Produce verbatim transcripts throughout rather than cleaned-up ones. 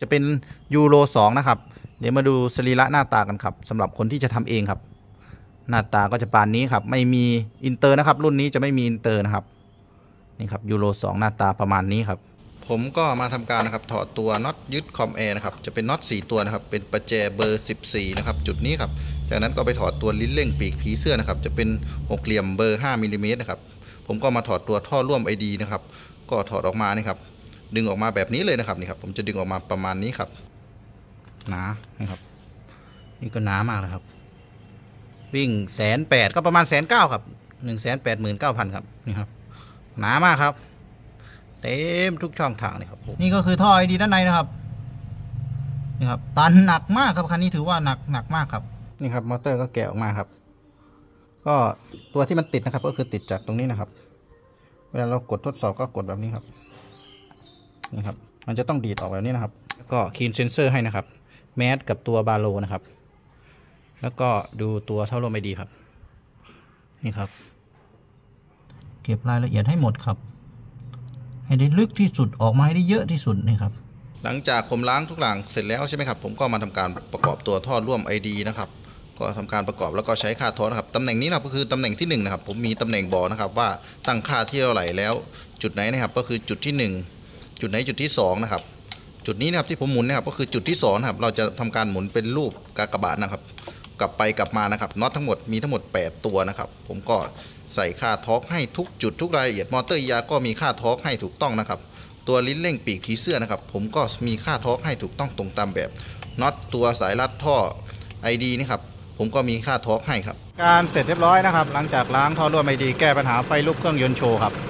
จะเป็นยูโรสองนะครับเดี๋ยวมาดูสรีระหน้าตากันครับสำหรับคนที่จะทำเองครับหน้าตาก็จะปานนี้ครับไม่มีอินเตอร์นะครับรุ่นนี้จะไม่มีอินเตอร์นะครับนี่ครับยูโรสองหน้าตาประมาณนี้ครับผมก็มาทำการนะครับถอดตัวน็อตยึดคอมแอร์นะครับจะเป็นน็อตสี่ตัวนะครับเป็นประแจเบอร์สิบสี่นะครับจุดนี้ครับจากนั้นก็ไปถอดตัวลิ้นเร่งปีกผีเสื้อนะครับจะเป็นหกเหลี่ยมเบอร์ห้ามิลลิเมตรนะครับผมก็มาถอดตัวท่อร่วม ไอ ดี นะครับก็ถอดออกมานี่ครับดึงออกมาแบบนี้เลยนะครับนี่ครับผมจะดึงออกมาประมาณนี้ครับหนานะครับนี่ก็หนามากเลยครับวิ่งแสนแปดก็ประมาณแสนเก้าครับหนึ่งแสนแปดหมื่นเก้าพันครับนี่ครับหนามากครับเต็มทุกช่องทางเลยครับนี่ก็คือท่อ ไอ ดี ด้านในนะครับนี่ครับตันหนักมากครับคันนี้ถือว่าหนักหนักมากครับนี่ครับมอเตอร์ก็แกะออกมาครับก็ตัวที่มันติดนะครับก็คือติดจากตรงนี้นะครับเวลาเรากดทดสอบก็กดแบบนี้ครับนี่ครับมันจะต้องดีดออกแบบนี้นะครับแล้วก็คีนเซนเซอร์ให้นะครับแมสกับตัวบาโลนะครับแล้วก็ดูตัวเท่าลม ไอ ดี ครับนี่ครับเก็บรายละเอียดให้หมดครับให้ได้ลึกที่สุดออกมาให้ได้เยอะที่สุดนี่ครับหลังจากผมล้างทุกหลังเสร็จแล้วใช่ไหมครับผมก็มาทำการประกอบตัวท่อร่วม ไอ ดี นะครับก็ทำการประกอบแล้วก็ใช้ค่าท่อนะครับตำแหน่งนี้นะครับก็คือตำแหน่งที่หนึ่งนะครับผมมีตำแหน่งบอกนะครับว่าตั้งค่าที่เท่าไหร่แล้วจุดไหนนะครับก็คือจุดที่หนึ่งจุดไหนจุดที่สองนะครับจุดนี้นะครับที่ผมหมุนนะครับก็คือจุดที่สองนะครับเราจะทำการหมุนเป็นรูปกากบาทนะครับกลับไปกลับมานะครับน็อตทั้งหมดมีทั้งหมดแปดตัวนะครับผมก็ใส่ค่าทอร์กให้ทุกจุดทุกรายละเอียดมอเตอร์ยาก็มีค่าทอร์กให้ถูกต้องนะครับตัวลิ้นเร่งปีกผีเสื้อนะครับผมก็มีค่าทอร์กให้ถูกต้องตรงตามแบบน็อตตัวสายรัดท่อ ไอ ดี นี่ครับผมก็มีค่าทอร์กให้ครับการเสร็จเรียบร้อยนะครับหลังจากล้างท่อร่วม ไอ ดี แก้ปัญหาไฟลุกเครื่องยนต์โชว์ครับ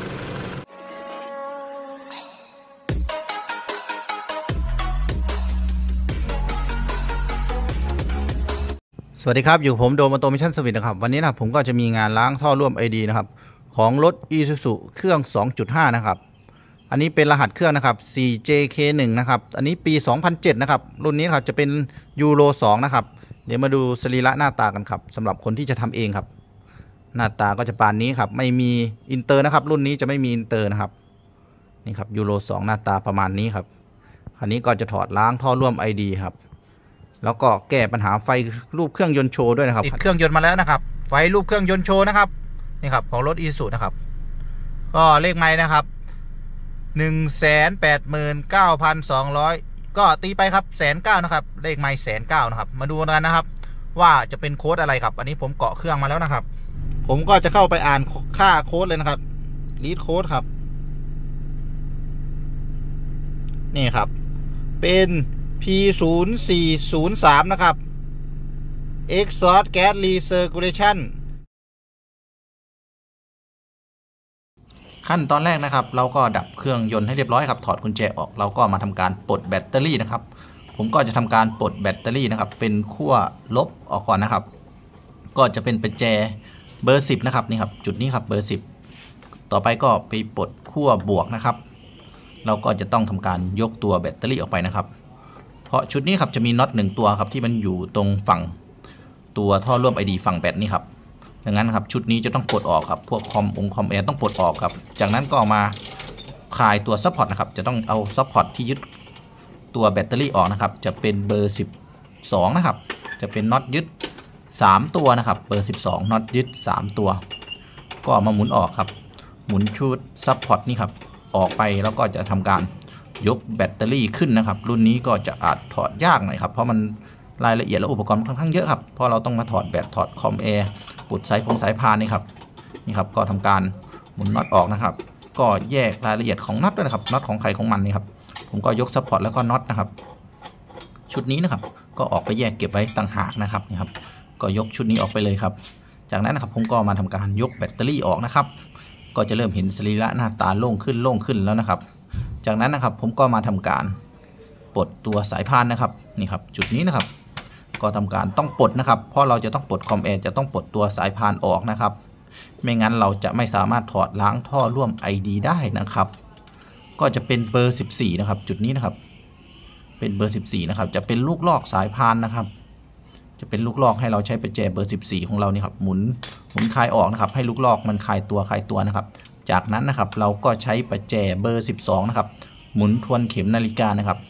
สวัสดีครับอยู่ผมโดมออโตเมชั่นสวิตนะครับวันนี้นะผมก็จะมีงานล้างท่อร่วม ไอ ดี นะครับของรถ Isuzu เครื่อง สองจุดห้า นะครับอันนี้เป็นรหัสเครื่องนะครับ โฟร์ เจ เค วัน นะครับอันนี้ปี สองพันเจ็ด นะครับรุ่นนี้ครับจะเป็นยูโรสองนะครับเดี๋ยวมาดูสรีระหน้าตากันครับสำหรับคนที่จะทำเองครับหน้าตาก็จะปานนี้ครับไม่มีอินเตอร์นะครับรุ่นนี้จะไม่มีอินเตอร์นะครับนี่ครับยูโรสองหน้าตาประมาณนี้ครับคันนี้ก็จะถอดล้างท่อร่วม ไอ ดี ครับแล้วก็แก้ปัญหาไฟรูปเครื่องยนต์โชว์ด้วยนะครับติดเครื่องยนต์มาแล้วนะครับไฟรูปเครื่องยนต์โชว์นะครับนี่ครับของรถ Isuzu นะครับก็เลขไม้นะครับหนึ่งแสนแปดหมื่นเก้าพันสองร้อยก็ตีไปครับแสนเก้านะครับเลขไม้แสนเก้านะครับมาดูกันนะครับว่าจะเป็นโค้ดอะไรครับอันนี้ผมเกาะเครื่องมาแล้วนะครับผมก็จะเข้าไปอ่านค่าโค้ดเลยนะครับรีดโค้ดครับนี่ครับเป็น พี ศูนย์ สี่ ศูนย์ สาม นะครับ Exhaust Gas Recirculation ขั้นตอนแรกนะครับเราก็ดับเครื่องยนต์ให้เรียบร้อยครับถอดกุญแจออกเราก็มาทำการปลดแบตเตอรี่นะครับผมก็จะทำการปลดแบตเตอรี่นะครับเป็นขั้วลบออกก่อนนะครับก็จะเป็นประแจเบอร์สิบนะครับนี่ครับจุดนี้ครับเบอร์สิบต่อไปก็ไปปลดขั้วบวกนะครับเราก็จะต้องทำการยกตัวแบตเตอรี่ออกไปนะครับเพราะชุดนี้ครับจะมีน็อตหนึ่งตัวครับที่มันอยู่ตรงฝั่งตัวท่อร่วม ไอ ดี ฝั่งแบตนี่ครับดังนั้นครับชุดนี้จะต้องปลดออกครับพวกคอมองคอมแอร์ต้องปลดออกครับจากนั้นก็มาคลายตัวซัพพอร์ตนะครับจะต้องเอาซัพพอร์ตที่ยึดตัวแบตเตอรี่ออกนะครับจะเป็นเบอร์สิบสองนะครับจะเป็นน็อตยึดสามตัวนะครับเบอร์สิบสองน็อตยึดสามตัวก็มาหมุนออกครับหมุนชุดซัพพอร์ตนี่ครับออกไปแล้วก็จะทำการยกแบตเตอรี่ขึ้นนะครับรุ่นนี้ก็จะอาจถอดยากหน่อยครับเพราะมันรายละเอียดและอุปกรณ์ค่อนข้างเยอะครับเพราะเราต้องมาถอดแบตถอดคอมแอร์ปุดสายพงสายพานนี่ครับนี่ครับก็ทำการหมุนน็อตออกนะครับก็แยกรายละเอียดของน็อตด้วยนะครับน็อตของใครของมันนี่ครับผมก็ยกซัพพอร์ตแล้วก็น็อตนะครับชุดนี้นะครับก็ออกไปแยกเก็บไว้ต่างหากนะครับนี่ครับก็ยกชุดนี้ออกไปเลยครับจากนั้นนะครับผมก็มาทำการยกแบตเตอรี่ออกนะครับก็จะเริ่มเห็นสรีระหน้าตาโล่งขึ้นโล่งขึ้นแล้วนะครับจากนั้นนะครับผมก็มาทำการปลดตัวสายพานนะครับนี่ครับจุดนี้นะครับก็ทำการต้องปลดนะครับเพราะเราจะต้องปลดคอมแอร์จะต้องปลดตัวสายพานออกนะครับไม่งั้นเราจะไม่สามารถถอดล้างท่อร่วม ไอ ดี ได้นะครับก็จะเป็นเบอร์สิบสี่นะครับจุดนี้นะครับเป็นเบอร์สิบสี่นะครับจะเป็นลูกลอกสายพานนะครับจะเป็นลูกลอกให้เราใช้ประแจเบอร์สิบสี่ของเรานี่ครับหมุนหมุนคลายออกนะครับให้ลูกลอกมันคลายตัวคลายตัวนะครับจากนั้นนะครับเราก็ใช้ประแจเบอร์สิบสองนะครับหมุนทวนเข็มนาฬิกานะครับเ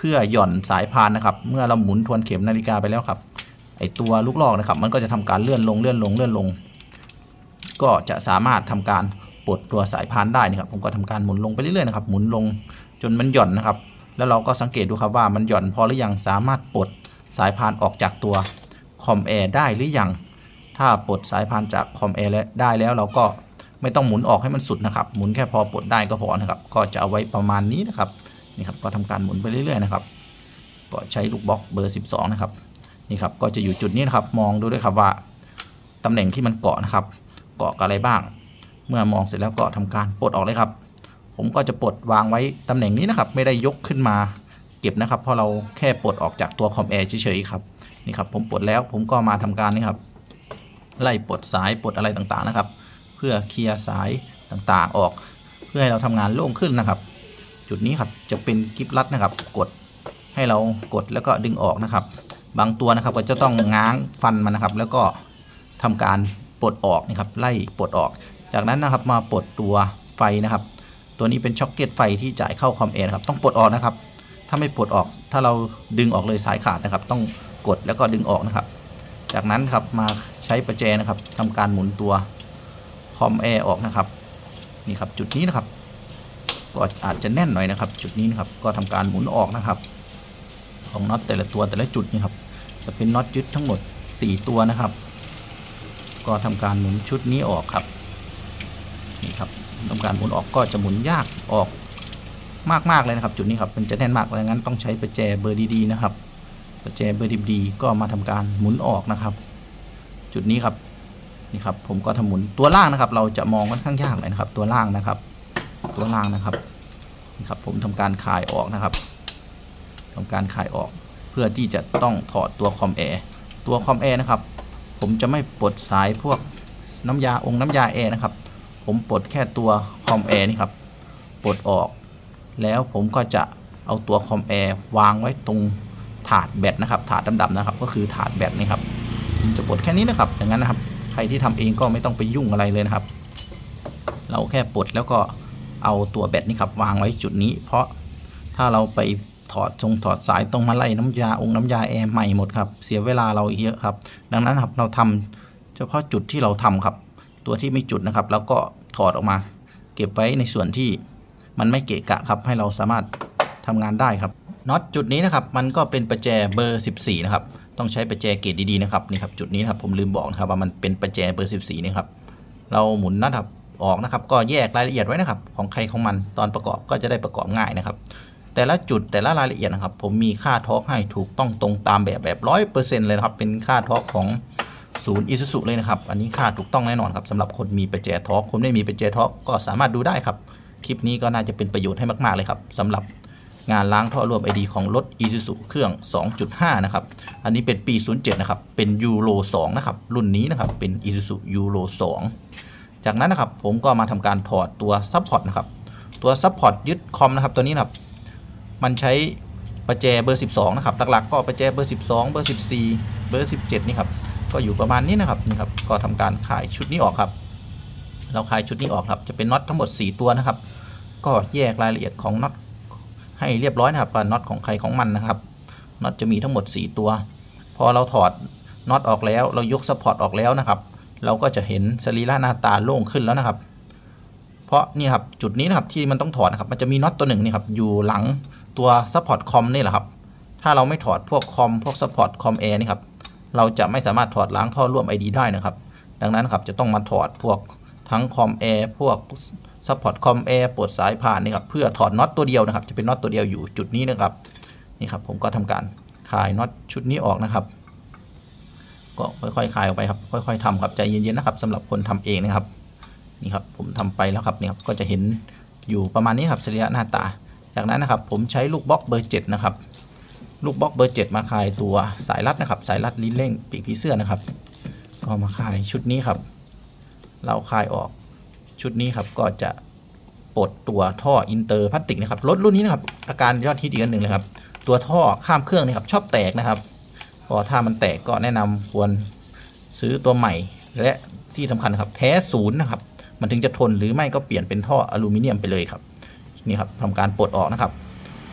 พื่อหย่อนสายพานนะครับเมื่อเราหมุนทวนเข็มนาฬิกาไปแล้วครับไอตัวลูกลอกนะครับมันก็จะทำการเลื่อนลงเลื่อนลงเลื่อนลงก็จะสามารถทำการปลดตัวสายพานได้นะครับผมก็ทำการหมุนลงไปเรื่อยๆนะครับหมุนลงจนมันหย่อนนะครับแล้วเราก็สังเกตดูครับว่ามันหย่อนพอหรือยังสามารถปลดสายพานออกจากตัวคอมแอร์ได้หรือยังถ้าปลดสายพานจากคอมแอร์ได้แล้วเราก็ไม่ต้องหมุนออกให้มันสุดนะครับหมุนแค่พอปลดได้ก็พอนะครับก็จะเอาไว้ประมาณนี้นะครับนี่ครับก็ทำการหมุนไปเรื่อยๆนะครับก็ใช้ลูกบล็อกเบอร์สิบสองนะครับนี่ครับก็จะอยู่จุดนี้นะครับมองดูด้วยครับว่าตำแหน่งที่มันเกาะนะครับเกาะกับอะไรบ้างเมื่อมองเสร็จแล้วก็ทำการปลดออกเลยครับผมก็จะปลดวางไว้ตำแหน่งนี้นะครับไม่ได้ยกขึ้นมาเก็บนะครับเพราะเราแค่ปลดออกจากตัวคอมแอร์เฉยๆครับนี่ครับผมปลดแล้วผมก็มาทำการนี่ครับไล่ปลดสายปลดอะไรต่างๆนะครับเพื่อเคลียร์สายต่างๆออกเพื่อให้เราทำงานโล่งขึ้นนะครับจุดนี้ครับจะเป็นกิ๊บลัดนะครับกดให้เรากดแล้วก็ดึงออกนะครับบางตัวนะครับก็จะต้องง้างฟันมันนะครับแล้วก็ทำการปลดออกนะครับไล่ปลดออกจากนั้นนะครับมาปลดตัวไฟนะครับตัวนี้เป็นช็อคเก็ตไฟที่จ่ายเข้าคอมแอร์นะครับต้องปลดออกนะครับถ้าไม่ปลดออกถ้าเราดึงออกเลยสายขาดนะครับต้องกดแล้วก็ดึงออกนะครับจากนั้นครับมาใช้ประแจนะครับทำการหมุนตัวคอมแอร์ออกนะครับนี่ครับจุดนี้นะครับก็อาจจะแน่นหน่อยนะครับจุดนี้นะครับก็ทำการหมุนออกนะครับของน็อตแต่ละตัวแต่ละจุดนี่ครับจะเป็นน็อตยึดทั้งหมดสี่ตัวนะครับก็ทำการหมุนชุดนี้ออกครับนี่ครับทำการหมุนออกก็จะหมุนยากออกมากๆเลยนะครับจุดนี้ครับมันจะแน่นมากดังนั้นต้องใช้ประแจเบอร์ดีๆนะครับประแจเบอร์ดีๆก็มาทำการหมุนออกนะครับจุดนี้ครับนี่ครับผมก็ทำหมุนตัวล่างนะครับเราจะมองค่อนข้างยากเลยนะครับตัวล่างนะครับตัวล่างนะครับนี่ครับผมทำการคลายออกนะครับทำการคลายออกเพื่อที่จะต้องถอดตัวคอมแอร์ตัวคอมแอร์นะครับผมจะไม่ปลดสายพวกน้ำยาองค์น้ำยาแอร์นะครับผมปลดแค่ตัวคอมแอร์นี่ครับปลดออกแล้วผมก็จะเอาตัวคอมแอร์วางไว้ตรงถาดแบตนะครับถาดดำๆนะครับก็คือถาดแบตนี่ครับผมจะปลดแค่นี้นะครับอย่างนั้นนะครับใครที่ทำเองก็ไม่ต้องไปยุ่งอะไรเลยนะครับเราแค่ปลดแล้วก็เอาตัวแบตนี่ครับวางไว้จุดนี้เพราะถ้าเราไปถอดทรงถอดสายตรงมาไล่น้ำยาองค์น้ำยาแอร์ใหม่หมดครับเสียเวลาเราเยอะครับดังนั้นครับเราทำเฉพาะจุดที่เราทำครับตัวที่ไม่จุดนะครับแล้วก็ถอดออกมาเก็บไว้ในส่วนที่มันไม่เกะกะครับให้เราสามารถทำงานได้ครับน็อตจุดนี้นะครับมันก็เป็นประแจเบอร์สิบสี่นะครับต้องใช้ประแจเกรดดีๆนะครับนี่ครับจุดนี้นะครับผมลืมบอกนะครับว่ามันเป็นประแจเบอร์สิบสี่นี่ครับเราหมุนนะครับออกนะครับก็แยกรายละเอียดไว้นะครับของใครของมันตอนประกอบก็จะได้ประกอบง่ายนะครับแต่ละจุดแต่ละรายละเอียดนะครับผมมีค่าทอร์กให้ถูกต้องตรงตามแบบแบบร้อยเปอร์เซ็นต์เลยนะครับเป็นค่าทอร์กของศูนย์อิซูซุเลยนะครับอันนี้ค่าถูกต้องแน่นอนครับสำหรับคนมีประแจทอร์กคนไม่มีประแจทอร์กก็สามารถดูได้ครับคลิปนี้ก็น่าจะเป็นประโยชน์ให้มากๆเลยครับสำหรับงานล้างท่อรวม ไอ ดี ของรถ Isuzu เครื่อง สองจุดห้า นะครับอันนี้เป็นปี ศูนย์เจ็ด นะครับเป็นยูโรสองนะครับรุ่นนี้นะครับเป็น Isuzu ยูโรสองจากนั้นนะครับผมก็มาทำการถอดตัวซัพพอร์ตนะครับตัวซัพพอร์ตยึดคอมนะครับตัวนี้นะครับมันใช้ประแจเบอร์สิบสองนะครับหลักๆก็ประแจเบอร์สิบสองเบอร์สิบสี่เบอร์สิบเจ็ดนี่ครับก็อยู่ประมาณนี้นะครับนี่ครับก็ทำการขายชุดนี้ออกครับเราขายชุดนี้ออกครับจะเป็นน็อตทั้งหมดสี่ตัวนะครับก็แยกรายละเอียดของน็อตให้เรียบร้อยนะครับว่าน็อตของใครของมันนะครับน็อตจะมีทั้งหมดสี่ตัวพอเราถอดน็อตออกแล้วเรายกซัพพอร์ตออกแล้วนะครับเราก็จะเห็นสรีระหน้าตาโล่งขึ้นแล้วนะครับเพราะนี่ครับจุดนี้นะครับที่มันต้องถอดนะครับมันจะมีน็อตตัวหนึ่งนี่ครับอยู่หลังตัวซัพพอร์ตคอมนี่แหละครับถ้าเราไม่ถอดพวกคอมพวกซัพพอร์ตคอมแอร์นี่ครับเราจะไม่สามารถถอดล้างท่อร่วม ไอ ดี ได้นะครับดังนั้นครับจะต้องมาถอดพวกทั้งคอมแอร์พวกซัพพอร์ตคอมแอร์ปลดสายผ่านนี่ครับเพื่อถอดน็อตตัวเดียวนะครับจะเป็นน็อตตัวเดียวอยู่จุดนี้นะครับนี่ครับผมก็ทำการคลายน็อตชุดนี้ออกนะครับก็ค่อยๆคลายออกไปครับค่อยๆทำครับใจเย็นๆนะครับสำหรับคนทำเองนะครับนี่ครับผมทำไปแล้วครับนี่ครับก็จะเห็นอยู่ประมาณนี้ครับสรีระหน้าตาจากนั้นนะครับผมใช้ลูกบล็อกเบอร์เจ็ดนะครับลูกบล็อกเบอร์เจ็ดมาคลายตัวสายรัดนะครับสายรัดลิ้นเร่งปีกผีเสื้อนะครับก็มาคลายชุดนี้ครับเราคลายออกชุดนี้ครับก็จะปลดตัวท่ออินเตอร์พลาสติกนะครับรถรุ่นนี้นะครับอาการยอดฮิตอีกอันหนึ่งเลยครับตัวท่อข้ามเครื่องนี่ครับชอบแตกนะครับพอถ้ามันแตกก็แนะนำควรซื้อตัวใหม่และที่สำคัญครับแท้ศูนย์นะครับมันถึงจะทนหรือไม่ก็เปลี่ยนเป็นท่ออลูมิเนียมไปเลยครับนี่ครับทำการปลดออกนะครับ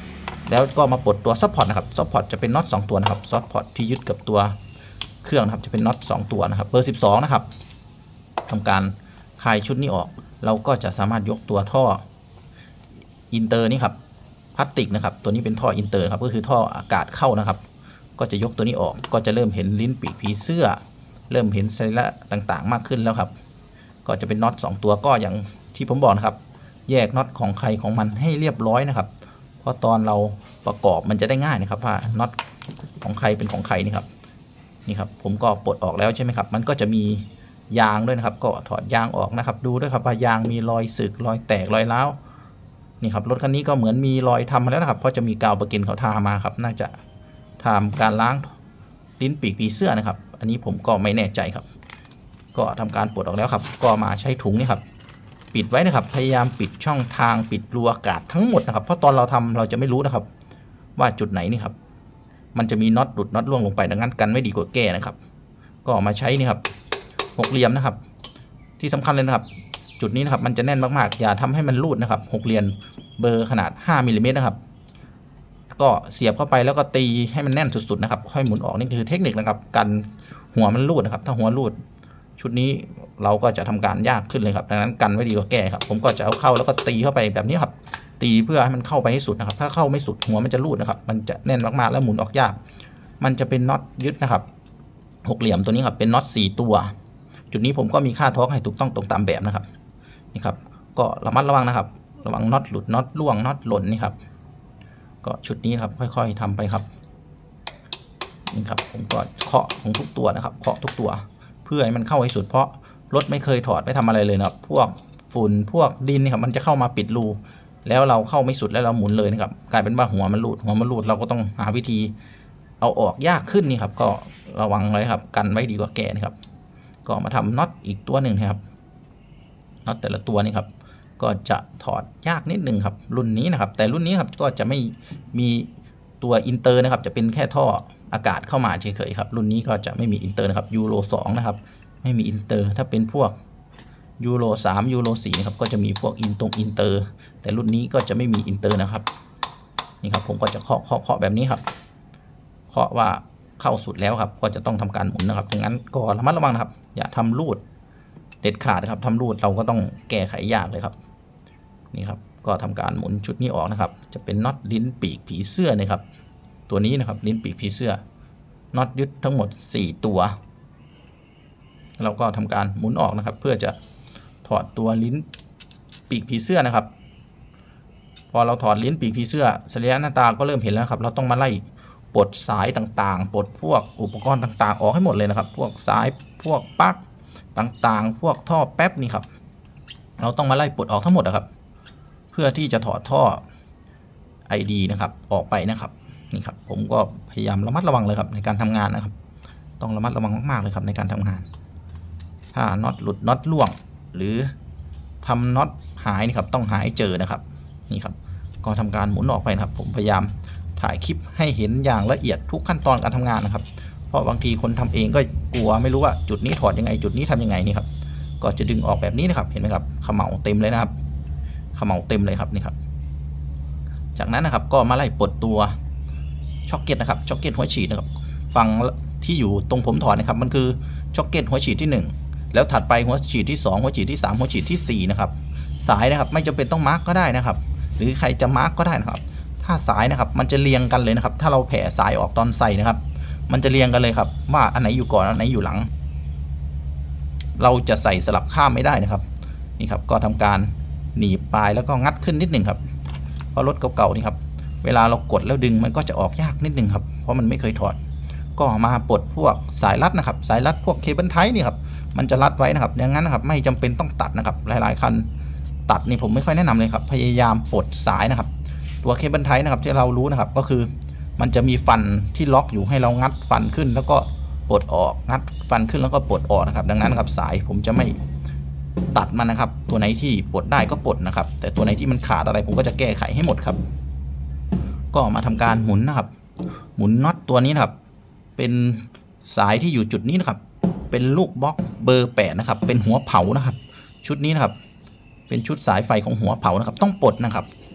แล้วก็มาปลดตัวซัพพอร์ตนะครับซัพพอร์ตจะเป็นน็อตสองตัวนะครับซัพพอร์ตที่ยึดกับตัวเครื่องนะครับจะเป็นน็อตสองตัวนะครับเบอร์สิบสองนะครับทำการคลายชุดนี้ออกเราก็จะสามารถยกตัวท่ออินเตอร์นี่ครับพลาสติกนะครับตัวนี้เป็นท่ออินเตอร์ครับก็คือท่ออากาศเข้านะครับก็จะยกตัวนี้ออกก็จะเริ่มเห็นลิ้นปีกผีเสื้อเริ่มเห็นสรีระต่างๆมากขึ้นแล้วครับก็จะเป็นน็อตสองตัวก็อย่างที่ผมบอกนะครับแยกน็อตของใครของมันให้เรียบร้อยนะครับเพราะตอนเราประกอบมันจะได้ง่ายนะครับว่าน็อตของใครเป็นของใครนี่ครับนี่ครับผมก็ปลดออกแล้วใช่ไหมครับมันก็จะมียางด้วยนะครับก็ถอดยางออกนะครับดูด้วยครับว่ายางมีรอยสึกรอยแตกรอยร้าวนี่ครับรถคันนี้ก็เหมือนมีรอยทำมาแล้วนะครับเพราะจะมีกาวเบอร์เกนเขาทามาครับน่าจะทำการล้างลิ้นปีกผีเสื้อนะครับอันนี้ผมก็ไม่แน่ใจครับก็ทำการปลดออกแล้วครับก็มาใช้ถุงนี่ครับปิดไว้นะครับพยายามปิดช่องทางปิดรูอากาศทั้งหมดนะครับเพราะตอนเราทำเราจะไม่รู้นะครับว่าจุดไหนนี่ครับมันจะมีน็อตหลุดน็อตร่วงลงไปดังนั้นกันไม่ดีกว่าแก้นะครับก็มาใช้นี่ครับหกเหลี่ยมนะครับที่สำคัญเลยนะครับจุดนี้นะครับมันจะแน่นมากๆอย่าทำให้มันรูดนะครับหกเหลี่ยมเบอร์ขนาดห้ามิลลิเมตรนะครับก็เสียบเข้าไปแล้วก็ตีให้มันแน่นสุดๆนะครับค่อยหมุนออกนี่คือเทคนิคนะครับกันหัวมันรูดนะครับถ้าหัวรูดชุดนี้เราก็จะทำการยากขึ้นเลยครับดังนั้นกันไว้ดีกว่าแก้ครับผมก็จะเอาเข้าแล้วก็ตีเข้าไปแบบนี้ครับตีเพื่อให้มันเข้าไปให้สุดนะครับถ้าเข้าไม่สุดหัวมันจะรูดนะครับมันจะแน่นมากๆแล้วหมุนออกยากมันจะเป็นน็อตยึดนะครับหกเหลี่ยมตัวนี้ครับเป็นน็อตสี่ตัวจุดนี้ผมก็มีค่าทอร์กให้ถูกต้องตรงตามแบบนะครับนี่ครับก็ระมัดระวังนะครับระวังน็อตหลุดน็อตร่วงน็อตหล่นนี่ครับก็ชุดนี้ครับค่อยๆทำไปครับนี่ครับผมก็เคาะของทุกตัวนะครับเคาะทุกตัวเพื่อให้มันเข้าให้สุดเพราะรถไม่เคยถอดไม่ทำอะไรเลยนะครับพวกฝุ่นพวกดินนี่ครับมันจะเข้ามาปิดรูแล้วเราเข้าไม่สุดแล้วเราหมุนเลยนะครับกลายเป็นว่าหัวมันรูดหัวมันรูดเราก็ต้องหาวิธีเอาออกยากขึ้นนี่ครับก็ระวังไว้ครับกันไว้ดีกว่าแก่นะครับก็มาทำน็อตอีกตัวหนึ่งนะครับน็อตแต่ละตัวนี่ครับก็จะถอดยากนิดนึงครับรุ่นนี้นะครับแต่รุ่นนี้ครับก็จะไม่มีตัวอินเตอร์นะครับจะเป็นแค่ท่ออากาศเข้ามาเฉยๆครับรุ่นนี้ก็จะไม่มีอินเตอร์นะครับยูโรสองนะครับไม่มีอินเตอร์ถ้าเป็นพวกยูโรสามยูโรสี่นะครับก็จะมีพวกอินตรงอินเตอร์แต่รุ่นนี้ก็จะไม่มีอินเตอร์นะครับนี่ครับผมก็จะเคาะเคาะเคาะแบบนี้ครับเคาะว่าเข้าสุดแล้วครับก็จะต้องทำการหมุนนะครับดังนั้นก็ระมัดระวังนะครับอย่าทำรูดเด็ดขาดนะครับทำรูดเราก็ต้องแก้ไขยากเลยครับนี่ครับก็ทำการหมุนชุดนี้ออกนะครับจะเป็นน็อตลิ้นปีกผีเสื้อนะครับตัวนี้นะครับลิ้นปีกผีเสื้อน็อตยึดทั้งหมดสี่ตัวเราก็ทำการหมุนออกนะครับเพื่อจะถอดตัวลิ้นปีกผีเสื้อนะครับพอเราถอดลิ้นปีกผีเสื้อสรีระหน้าตาก็เริ่มเห็นแล้วครับเราต้องมาไล่ปลดสายต่างๆปลดพวกอุปกรณ์ต่างๆออกให้หมดเลยนะครับพวกสายพวกปลั๊กต่างๆพวกท่อแป๊บนี่ครับเราต้องมาไล่ปลดออกทั้งหมดนะครับเพื่อที่จะถอดท่อ ไอ ดี นะครับออกไปนะครับนี่ครับผมก็พยายามระมัดระวังเลยครับในการทำงานนะครับต้องระมัดระวังมากๆเลยครับในการทำงานถ้าน็อตหลุดน็อตร่วงหรือทำน็อตหายนี่ครับต้องหาให้เจอนะครับนี่ครับก็ทำการหมุนออกไปนะครับผมพยายามถ่ายคลิปให้เห็นอย่างละเอียดทุกขั้นตอนการทำงานนะครับเพราะบางทีคนทำเองก็กลัวไม่รู้ว่าจุดนี้ถอดยังไงจุดนี้ทำยังไงนี่ครับก็จะดึงออกแบบนี้นะครับเห็นไหมครับเขม่าเต็มเลยนะครับเขม่าเต็มเลยครับนี่ครับจากนั้นนะครับก็มาไล่ปลดตัวช็อคเก็ตนะครับช็อคเก็ตหัวฉีดนะครับฟังที่อยู่ตรงผมถอดนะครับมันคือช็อคเก็ตหัวฉีดที่หนึ่งแล้วถัดไปหัวฉีดที่สองหัวฉีดที่สามหัวฉีดที่สี่นะครับสายนะครับไม่จำเป็นต้องมาร์กก็ได้นะครับหรือใครจะมาร์กก็ได้นะครับถ้าสายนะครับมันจะเรียงกันเลยนะครับถ้าเราแผ่สายออกตอนใส่นะครับมันจะเรียงกันเลยครับว่าอันไหนอยู่ก่อนอันไหนอยู่หลังเราจะใส่สลับข้ามไม่ได้นะครับนี่ครับก็ทำการหนีบปลายแล้วก็งัดขึ้นนิดหนึ่งครับเพราะรถเก่าๆนี่ครับเวลาเรากดแล้วดึงมันก็จะออกยากนิดหนึ่งครับเพราะมันไม่เคยถอดก็มาปลดพวกสายรัดนะครับสายรัดพวกเคเบิลไทป์นี่ครับมันจะรัดไว้นะครับอย่างนั้นนะครับไม่จำเป็นต้องตัดนะครับหลายๆคันตัดนี่ผมไม่ค่อยแนะนำเลยครับพยายามปลดสายนะครับตัวเคเบิลไทป์นะครับที่เรารู้นะครับก็คือมันจะมีฟันที่ล็อกอยู่ให้เรางัดฟันขึ้นแล้วก็ปลดออกงัดฟันขึ้นแล้วก็ปลดออกนะครับดังนั้นครับสายผมจะไม่ตัดมันนะครับตัวไหนที่ปลดได้ก็ปลดนะครับแต่ตัวไหนที่มันขาดอะไรผมก็จะแก้ไขให้หมดครับก็มาทำการหมุนนะครับหมุนน็อตตัวนี้นะครับเป็นสายที่อยู่จุดนี้นะครับเป็นลูกบล็อกเบอร์แปดนะครับเป็นหัวเผานะครับชุดนี้นะครับเป็นชุดสายไฟของหัวเผานะครับต้องปลดนะครับ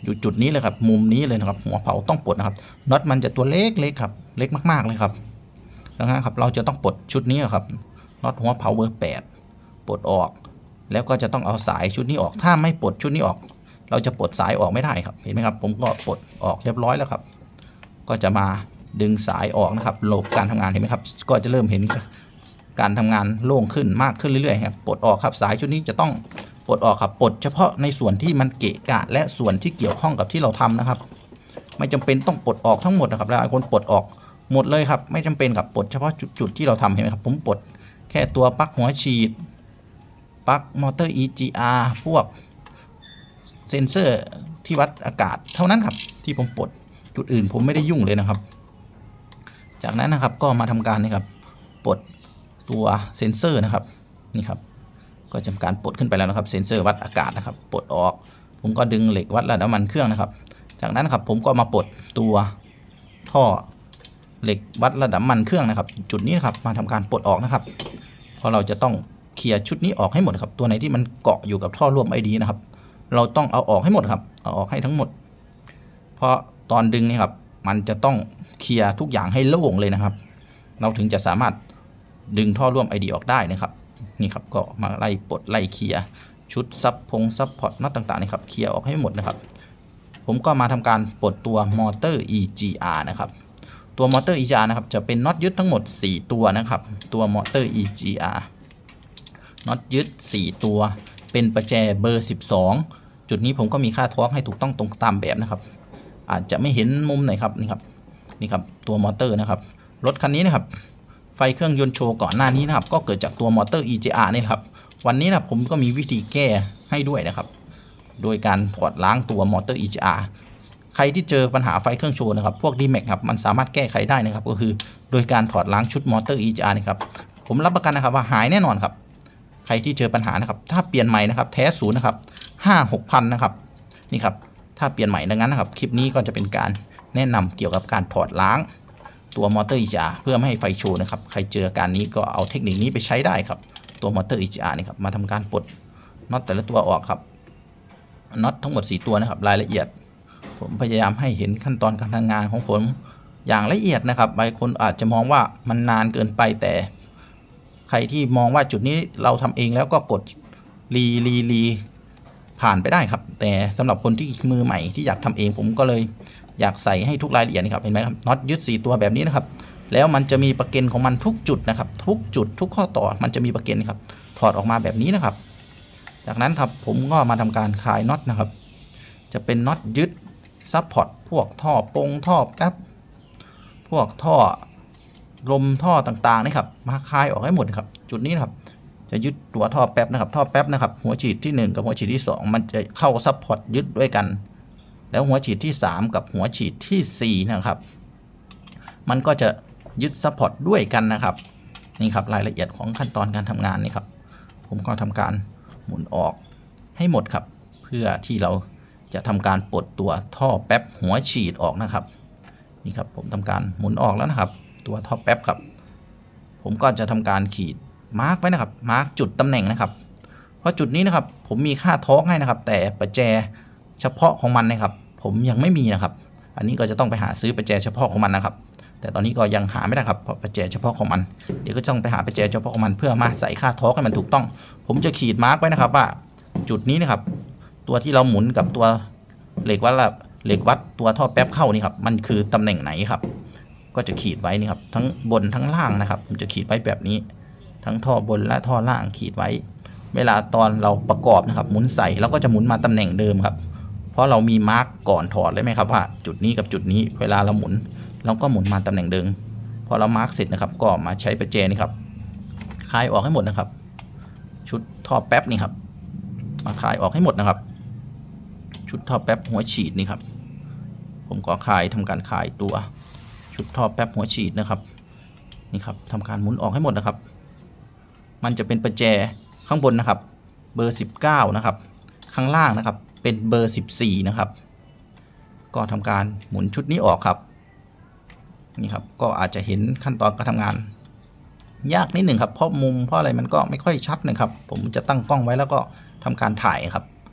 อยู่จุดนี้เลยครับมุมนี้เลยนะครับหัวเผาต้องปลดนะครับน็อตมันจะตัวเล็กเล็กครับเล็กมากๆเลยครับดังนั้นครับเราจะต้องปลดชุดนี้ครับน็อตหัวเผาเบอร์แปดปลดออกแล้วก็จะต้องเอาสายชุดนี้ออกถ้าไม่ปลดชุดนี้ออกเราจะปลดสายออกไม่ได้ครับเห็นไหมครับผมก็ปลดออกเรียบร้อยแล้วครับก็จะมาดึงสายออกนะครับระบบการทำงานเห็นไหมครับก็จะเริ่มเห็นการทำงานโล่งขึ้นมากขึ้นเรื่อยๆครับปลดออกครับสายชุดนี้จะต้องปลดออกครับปลดเฉพาะในส่วนที่มันเกะกะและส่วนที่เกี่ยวข้องกับที่เราทำนะครับไม่จำเป็นต้องปลดออกทั้งหมดนะครับหลายคนปลดออกหมดเลยครับไม่จำเป็นครับปลดเฉพาะจุดๆที่เราทำเห็นไหมครับผมปลดแค่ตัวปลั๊กหัวฉีดปลั๊กมอเตอร์ อี จี อาร์ พวกเซนเซอร์ที่วัดอากาศเท่านั้นครับที่ผมปลดจุดอื่นผมไม่ได้ยุ่งเลยนะครับจากนั้นนะครับก็มาทำการนี่ครับปลดตัวเซนเซอร์นะครับนี่ครับก็ทำการปลดขึ้นไปแล้วนะครับเซนเซอร์วัดอากาศนะครับปลดออกผมก็ดึงเหล็กวัดระดับน้ำมันเครื่องนะครับจากนั้นครับผมก็มาปลดตัวท่อเหล็กวัดระดับน้ำมันเครื่องนะครับจุดนี้นะครับมาทำการปลดออกนะครับเพราะเราจะต้องเคลียร์ชุดนี้ออกให้หมดครับตัวไหนที่มันเกาะอยู่กับท่อร่วมไอดีนะครับเราต้องเอาออกให้หมดครับเอาออกให้ทั้งหมดเพราะตอนดึงนี่ครับมันจะต้องเคลียร์ทุกอย่างให้โล่งเลยนะครับเราถึงจะสามารถดึงท่อร่วม ไอ ดี ออกได้นะครับนี่ครับก็มาไล่ปลดไล่เคลียร์ชุดซับพงซับพอร์ตน็อตต่างๆนี่ครับเคลียร์ออกให้หมดนะครับผมก็มาทำการปลดตัวมอเตอร์ อี จี อาร์ นะครับตัวมอเตอร์ อี จี อาร์ นะครับจะเป็นน็อตยึดทั้งหมดสี่ตัวนะครับตัวมอเตอร์ อี จี อาร์ น็อตยึดสี่ตัวเป็นประแจเบอร์สิบสองจุดนี้ผมก็มีค่าทอร์กให้ถูกต้องตรงตามแบบนะครับอาจจะไม่เห็นมุมไหนครับนี่ครับนี่ครับตัวมอเตอร์นะครับรถคันนี้นะครับไฟเครื่องยนต์โชว์ก่อนหน้านี้นะครับก็เกิดจากตัวมอเตอร์ อี จี อาร์ นี่ครับวันนี้นะผมก็มีวิธีแก้ให้ด้วยนะครับโดยการถอดล้างตัวมอเตอร์ อี จี อาร์ ใครที่เจอปัญหาไฟเครื่องโชว์นะครับพวก ดี แม็ก ครับมันสามารถแก้ไขได้นะครับก็คือโดยการถอดล้างชุดมอเตอร์ อี จี อาร์ นะครับผมรับประกันนะครับว่าหายแน่นอนครับใครที่เจอปัญหานะครับถ้าเปลี่ยนใหม่นะครับแท้ศูนย์นะครับห้าหกพันนะครับนี่ครับถ้าเปลี่ยนใหม่ดังนั้นนะครับคลิปนี้ก็จะเป็นการแนะนำเกี่ยวกับการถอดล้างตัวมอเตอร์ อี จี อาร์ เพื่อไม่ให้ไฟโชว์นะครับใครเจอการนี้ก็เอาเทคนิคนี้ไปใช้ได้ครับตัวมอเตอร์ อี จี อาร์ นี่ครับมาทำการปลดน็อตแต่ละตัวออกครับน็อตทั้งหมดสี่ตัวนะครับรายละเอียดผมพยายามให้เห็นขั้นตอนการทำงานของผมอย่างละเอียดนะครับบางคนอาจจะมองว่ามันนานเกินไปแต่ใครที่มองว่าจุดนี้เราทำเองแล้วก็กดรีรีรีผ่านไปได้ครับแต่สำหรับคนที่มือใหม่ที่อยากทำเองผมก็เลยอยากใส่ให้ทุกรายละเอียดนะครับเห็นไหมครับน็อตยึดสี่ตัวแบบนี้นะครับแล้วมันจะมีประเก็นของมันทุกจุดนะครับทุกจุดทุกข้อต่อมันจะมีประเก็นครับถอดออกมาแบบนี้นะครับจากนั้นครับผมก็มาทำการคลายน็อตนะครับจะเป็นน็อตยึดซับพอร์ตพวกท่อปงท่อแป๊บพวกท่อลมท่อต่างๆนี่ครับมาคลายออกให้หมดครับจุดนี้นะครับจะยึดตัวท่อแป๊บนะครับท่อแป๊บนะครับหัวฉีดที่หนึ่งกับหัวฉีดที่สองมันจะเข้าซับพอร์ตยึดด้วยกันแล้วหัวฉีดที่สามกับหัวฉีดที่สี่นะครับมันก็จะยึดซัพพอร์ตด้วยกันนะครับนี่ครับรายละเอียดของขั้นตอนการทำงานนี่ครับผมก็ทำการหมุนออกให้หมดครับเพื่อที่เราจะทำการปลดตัวท่อแป๊บหัวฉีดออกนะครับนี่ครับผมทำการหมุนออกแล้วนะครับตัวท่อแป๊บครับผมก็จะทำการขีดมาร์กไว้นะครับมาร์กจุดตำแหน่งนะครับเพราะจุดนี้นะครับผมมีค่าทอร์กให้นะครับแต่ประแจเฉพาะของมันนะครับผมยังไม่มีนะครับอันนี้ก็จะต้องไปหาซื้อประแจเฉพาะของมันนะครับแต่ตอนนี้ก็ยังหาไม่ได้ครับเพราะประแจเฉพาะของมันเดี๋ยวก็ต้องไปหาประแจเฉพาะของมันเพื่อมาใส่ค่าทอร์กให้มันถูกต้องผมจะขีดมาร์กไว้นะครับว่าจุดนี้นะครับตัวที่เราหมุนกับตัวเหล็กวัดเหล็กวัดตัวท่อแป๊บเข้านี่ครับมันคือตำแหน่งไหนครับก็จะขีดไว้นี่ครับทั้งบนทั้งล่างนะครับผมจะขีดไว้แบบนี้ทั้งท่อบนและท่อล่างขีดไว้เวลาตอนเราประกอบนะครับหมุนใส่เราก็จะหมุนมาตำแหน่งเดิมครับเพราะเรามีมาร์กก่อนถอดเลยไหมครับว่าจุดนี้กับจุดนี้เวลาเราหมุนเราก็หมุนมาตำแหน่งเดิมพอเรามาร์กเสร็จนะครับก็มาใช้ประแจนี่ครับคลายออกให้หมดนะครับชุดท่อแป๊บนี่ครับมาคลายออกให้หมดนะครับชุดท่อแป๊บหัวฉีดนี่ครับผมก็คลายทำการคลายตัวชุดท่อแป๊บหัวฉีดนะครับนี่ครับทำการหมุนออกให้หมดนะครับมันจะเป็นประแจข้างบนนะครับเบอร์สิบเก้านะครับข้างล่างนะครับเป็นเบอร์สิบสี่นะครับก็ทำการหมุนชุดนี้ออกครับนี่ครับก็อาจจะเห็นขั้นตอนการทำงานยากนิดหนึ่งครับเพราะมุมเพราะอะไรมันก็ไม่ค่อยชัดนะครับผมจะตั้งกล้องไว้แล้วก็ทำการถ่ายครับ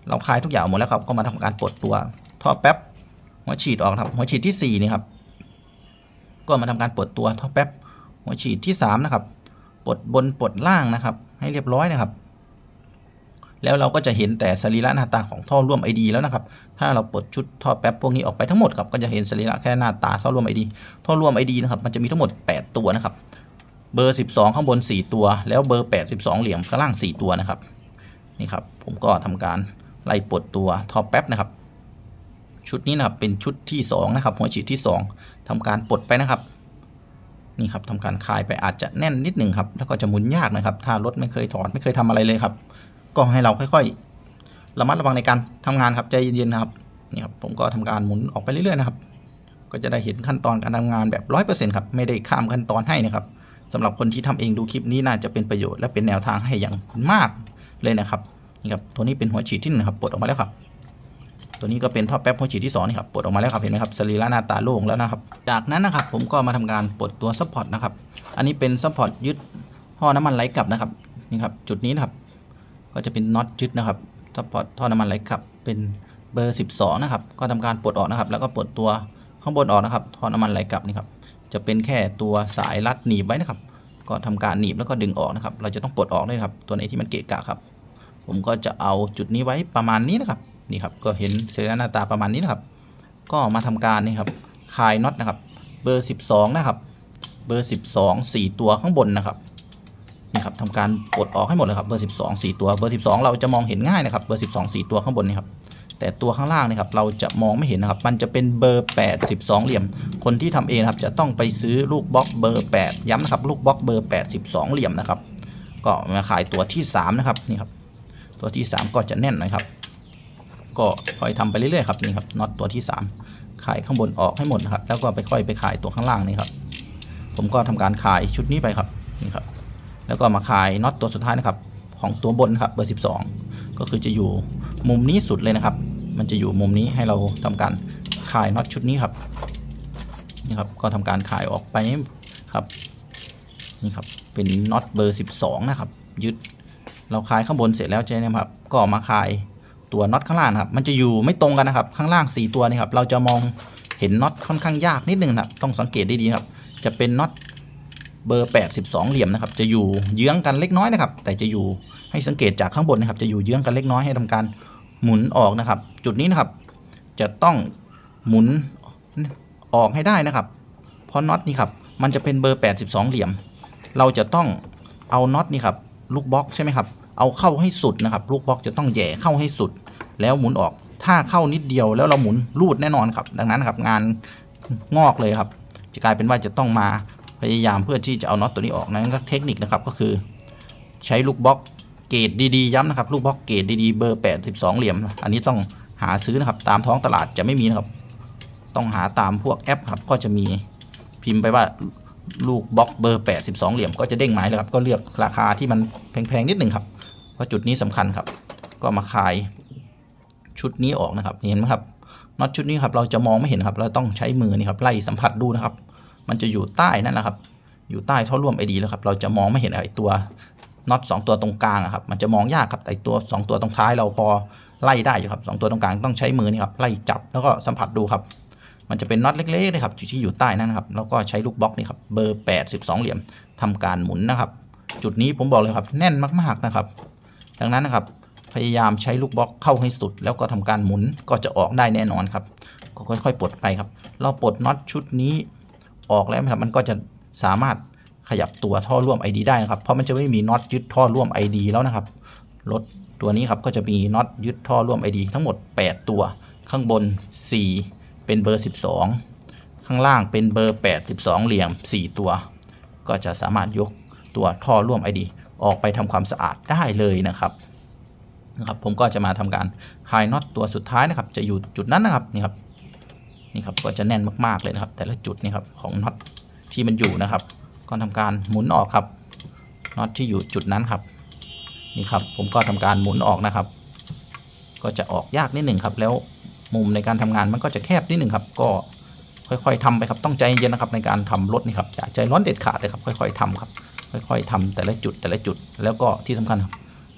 เราคลายทุกอย่างหมดแล้วครับก็มาทำการปลดตัวท่อแป๊บหัวฉีดออกครับหัวฉีดที่สี่นี่ครับก็มาทำการปลดตัวท่อแป๊บหัวฉีดที่สามนะครับปลดบนปลดล่างนะครับให้เรียบร้อยนะครับแล้วเราก็จะเห็นแต่สรีระหน้าตาของท่อร่วม ไอ ดี แล้วนะครับถ้าเราปลดชุดท่อแป๊บพวกนี้ออกไปทั้งหมดครับก็จะเห็นสรีระแค่หน้าตาท่อร่วม ไอ ดี ท่อร่วม ไอ ดี นะครับมันจะมีทั้งหมดแปดตัวนะครับเบอร์สิบสองข้างบนสี่ตัวแล้วเบอร์แปดสิบสองเหลี่ยมข้างล่างสี่ตัวนะครับนี่ครับผมก็ทำการไล่ปลดตัวท่อแป๊บนะครับชุดนี้นะครับเป็นชุดที่สองนะครับหัวฉีดที่สองทำการปลดไปนะครับนี่ครับทำการคลายไปอาจจะแน่นนิดหนึ่งครับแล้วก็จะหมุนยากนะครับถ้ารถไม่เคยถอดไม่เคยทำอะไรเลยครับก็ให้เราค่อยๆระมัดระวังในการทำงานครับใจเย็นๆนะครับนี่ครับผมก็ทำการหมุนออกไปเรื่อยๆนะครับก็จะได้เห็นขั้นตอนการทำงานแบบร้อยเปอร์เซ็นต์ครับไม่ได้ข้ามขั้นตอนให้นะครับสำหรับคนที่ทำเองดูคลิปนี้น่าจะเป็นประโยชน์และเป็นแนวทางให้อย่างมากเลยนะครับนี่ครับตัวนี้เป็นหัวฉีดที่หนึ่งครับปลดออกมาแล้วครับตัวนี้ก็เป็นท่อแป๊บหัวฉีดที่สองนี่ครับปลดออกมาแล้วครับเห็นไหมครับสรีระหน้าตาโล่งแล้วนะครับจากนั้นนะครับผมก็มาทำการปลดตัวซัพพอร์ตนะครับอันนี้เป็นซัพพอร์ตยึดท่อน้ำมันไหลกลับนะครับนี่ครับจุดนี้นะครับก็จะเป็นน็อตยึดนะครับซัพพอร์ตท่อน้ำมันไหลกลับเป็นเบอร์สิบสองนะครับก็ทำการปลดออกนะครับแล้วก็ปลดตัวข้างบนออกนะครับท่อน้ำมันไหลกลับนี่ครับจะเป็นแค่ตัวสายรัดหนีบไว้นะครับก็ทำการหนีบแล้วก็ดึงออกนะครับเราจะต้องปลดออกด้วยครับตัวไหนที่มันเกะกะครับผมก็จะเอาจุดนี้ไว้ประมาณนี้นะครับนี่ครับก็เห็นสรีระหน้าตาประมาณนี้นะครับก็มาทำการนี่ครับคลายน็อตนะครับเบอร์สิบสองนะครับเบอร์สิบสอง สี่ตัวข้างบนนะครับนี่ครับทำการปลดออกให้หมดเลยครับเบอร์สิบสอง สี่ตัวเบอร์สิบสองเราจะมองเห็นง่ายนะครับเบอร์สิบสอง สี่ตัวข้างบนนี่ครับแต่ตัวข้างล่างนี่ครับเราจะมองไม่เห็นนะครับมันจะเป็นเบอร์แปด สิบสองเหลี่ยมคนที่ทำเองครับจะต้องไปซื้อลูกบล็อกเบอร์แปดย้ำนะครับลูกบล็อกเบอร์แปด สิบสองเหลี่ยมนะครับก็มาขายตัวที่สามนะครับนี่ครับตัวที่สามก็จะแน่นนะครับก็ค่อยทำไปเรื่อยๆครับนี่ครับน็อตตัวที่สามขายข้างบนออกให้หมดนะครับแล้วก็ไปค่อยไปขายตัวข้างล่างนี่ครับผมก็ทำการขายชุดนี้ไปครับนี่ครับแล้วก็มาขายน็อตตัวสุดท้ายนะครับของตัวบนครับเบอร์สิบสองก็คือจะอยู่มุมนี้สุดเลยนะครับมันจะอยู่มุมนี้ให้เราทำการขายน็อตชุดนี้ครับนี่ครับก็ทำการขายออกไปครับนี่ครับเป็นน็อตเบอร์สิบสองนะครับยึดเราขายข้างบนเสร็จแล้วใช่ไหมครับก็มาขายตัวน็อตข้างล่างครับมันจะอยู่ไม่ตรงกันนะครับข้างล่างสี่ตัวนี่ครับเราจะมองเห็นน็อตค่อนข้างยากนิดนึงนะต้องสังเกตดีๆครับจะเป็นน็อตเบอร์แปด สิบสองเหลี่ยมนะครับจะอยู่เยื้องกันเล็กน้อยนะครับแต่จะอยู่ให้สังเกตจากข้างบนนะครับจะอยู่เยื้องกันเล็กน้อยให้ทำการหมุนออกนะครับจุดนี้นะครับจะต้องหมุนออกให้ได้นะครับเพราะน็อตนี่ครับมันจะเป็นเบอร์แปด สิบสองเหลี่ยมเราจะต้องเอาน็อตนี่ครับลูกบล็อกใช่ไหมครับเอาเข้าให้สุดนะครับลูกบล็อกจะต้องแย่เข้าให้สุดแล้วหมุนออกถ้าเข้านิดเดียวแล้วเราหมุนรูดแน่นอนครับดังนั้นครับงานงอกเลยครับจะกลายเป็นว่าจะต้องมาพยายามเพื่อที่จะเอาน็อตตัวนี้ออกนั้นก็เทคนิคนะครับก็คือใช้ลูกบล็อกเกรดดีๆย้ำนะครับลูกบล็อกเกรดดีๆเบอร์แปด สิบสองเหลี่ยมอันนี้ต้องหาซื้อนะครับตามท้องตลาดจะไม่มีนะครับต้องหาตามพวกแอปครับก็จะมีพิมพ์ไปว่าลูกบล็อกเบอร์แปด สิบสองเหลี่ยมก็จะเด้งหมายเลยครับก็เลือกราคาที่มันแพงๆนิดหนึ่งครับเพราะจุดนี้สำคัญครับก็มาคลายชุดนี้ออกนะครับเห็นไหมครับน็อตชุดนี้ครับเราจะมองไม่เห็นครับเราต้องใช้มือนี่ครับไล่สัมผัสดูนะครับมันจะอยู่ใต้นั่นแหละครับอยู่ใต้ท่อร่วม ไอ ดี แล้วครับเราจะมองไม่เห็นไอ้ตัวน็อตสองตัวตรงกลางครับมันจะมองยากครับแต่ตัวสองตัวตรงท้ายเราพอไล่ได้อยู่ครับสองตัวตรงกลางต้องใช้มือนี่ครับไล่จับแล้วก็สัมผัสดูครับมันจะเป็นน็อตเล็กๆเลยครับที่อยู่ใต้นั่นนะครับแล้วก็ใช้ลูกบล็อกนี่ครับเบอร์แปด สิบสองเหลี่ยมทำการหมุนนะครับจุดนี้ผมบอกเลยครับแน่นมากๆนะครับดังนั้นนะครับพยายามใช้ลูกบล็อกเข้าให้สุดแล้วก็ทำการหมุนก็จะออกได้แน่นอนครับก็ค่อยๆปลดไปครับเราปลดน็อตชุดนี้ออกแล้วครับมันก็จะสามารถขยับตัวท่อร่วม ไอ ดี ได้นะครับเพราะมันจะไม่มีน็อตยึดท่อร่วม ไอ ดี แล้วนะครับรถตัวนี้ครับก็จะมีน็อตยึดท่อร่วม ไอ ดี ทั้งหมดแปดตัวข้างบนสี่เป็นเบอร์สิบสองข้างล่างเป็นเบอร์แปด สิบสองเหลี่ยมสี่ตัวก็จะสามารถยกตัวท่อร่วม ไอ ดี ออกไปทำความสะอาดได้เลยนะครับนะครับผมก็จะมาทำการคลายน็อตตัวสุดท้ายนะครับจะอยู่จุดนั้นนะครับนี่ครับนี่ครับก็จะแน่นมากๆเลยนะครับแต่ละจุดนี่ครับของน็อตที่มันอยู่นะครับก็ทำการหมุนออกครับน็อตที่อยู่จุดนั้นครับนี่ครับผมก็ทำการหมุนออกนะครับก็จะออกยากนิดหนึ่งครับแล้วมุมในการทำงานมันก็จะแคบนิดหนึ่งครับก็ค่อยๆทำไปครับต้องใจเย็นนะครับในการทำรถนี่ครับอย่าใจร้อนเด็ดขาดเลยครับค่อยๆทำครับค่อยๆทำแต่ละจุดแต่ละจุดแล้วก็ที่สำคัญครับ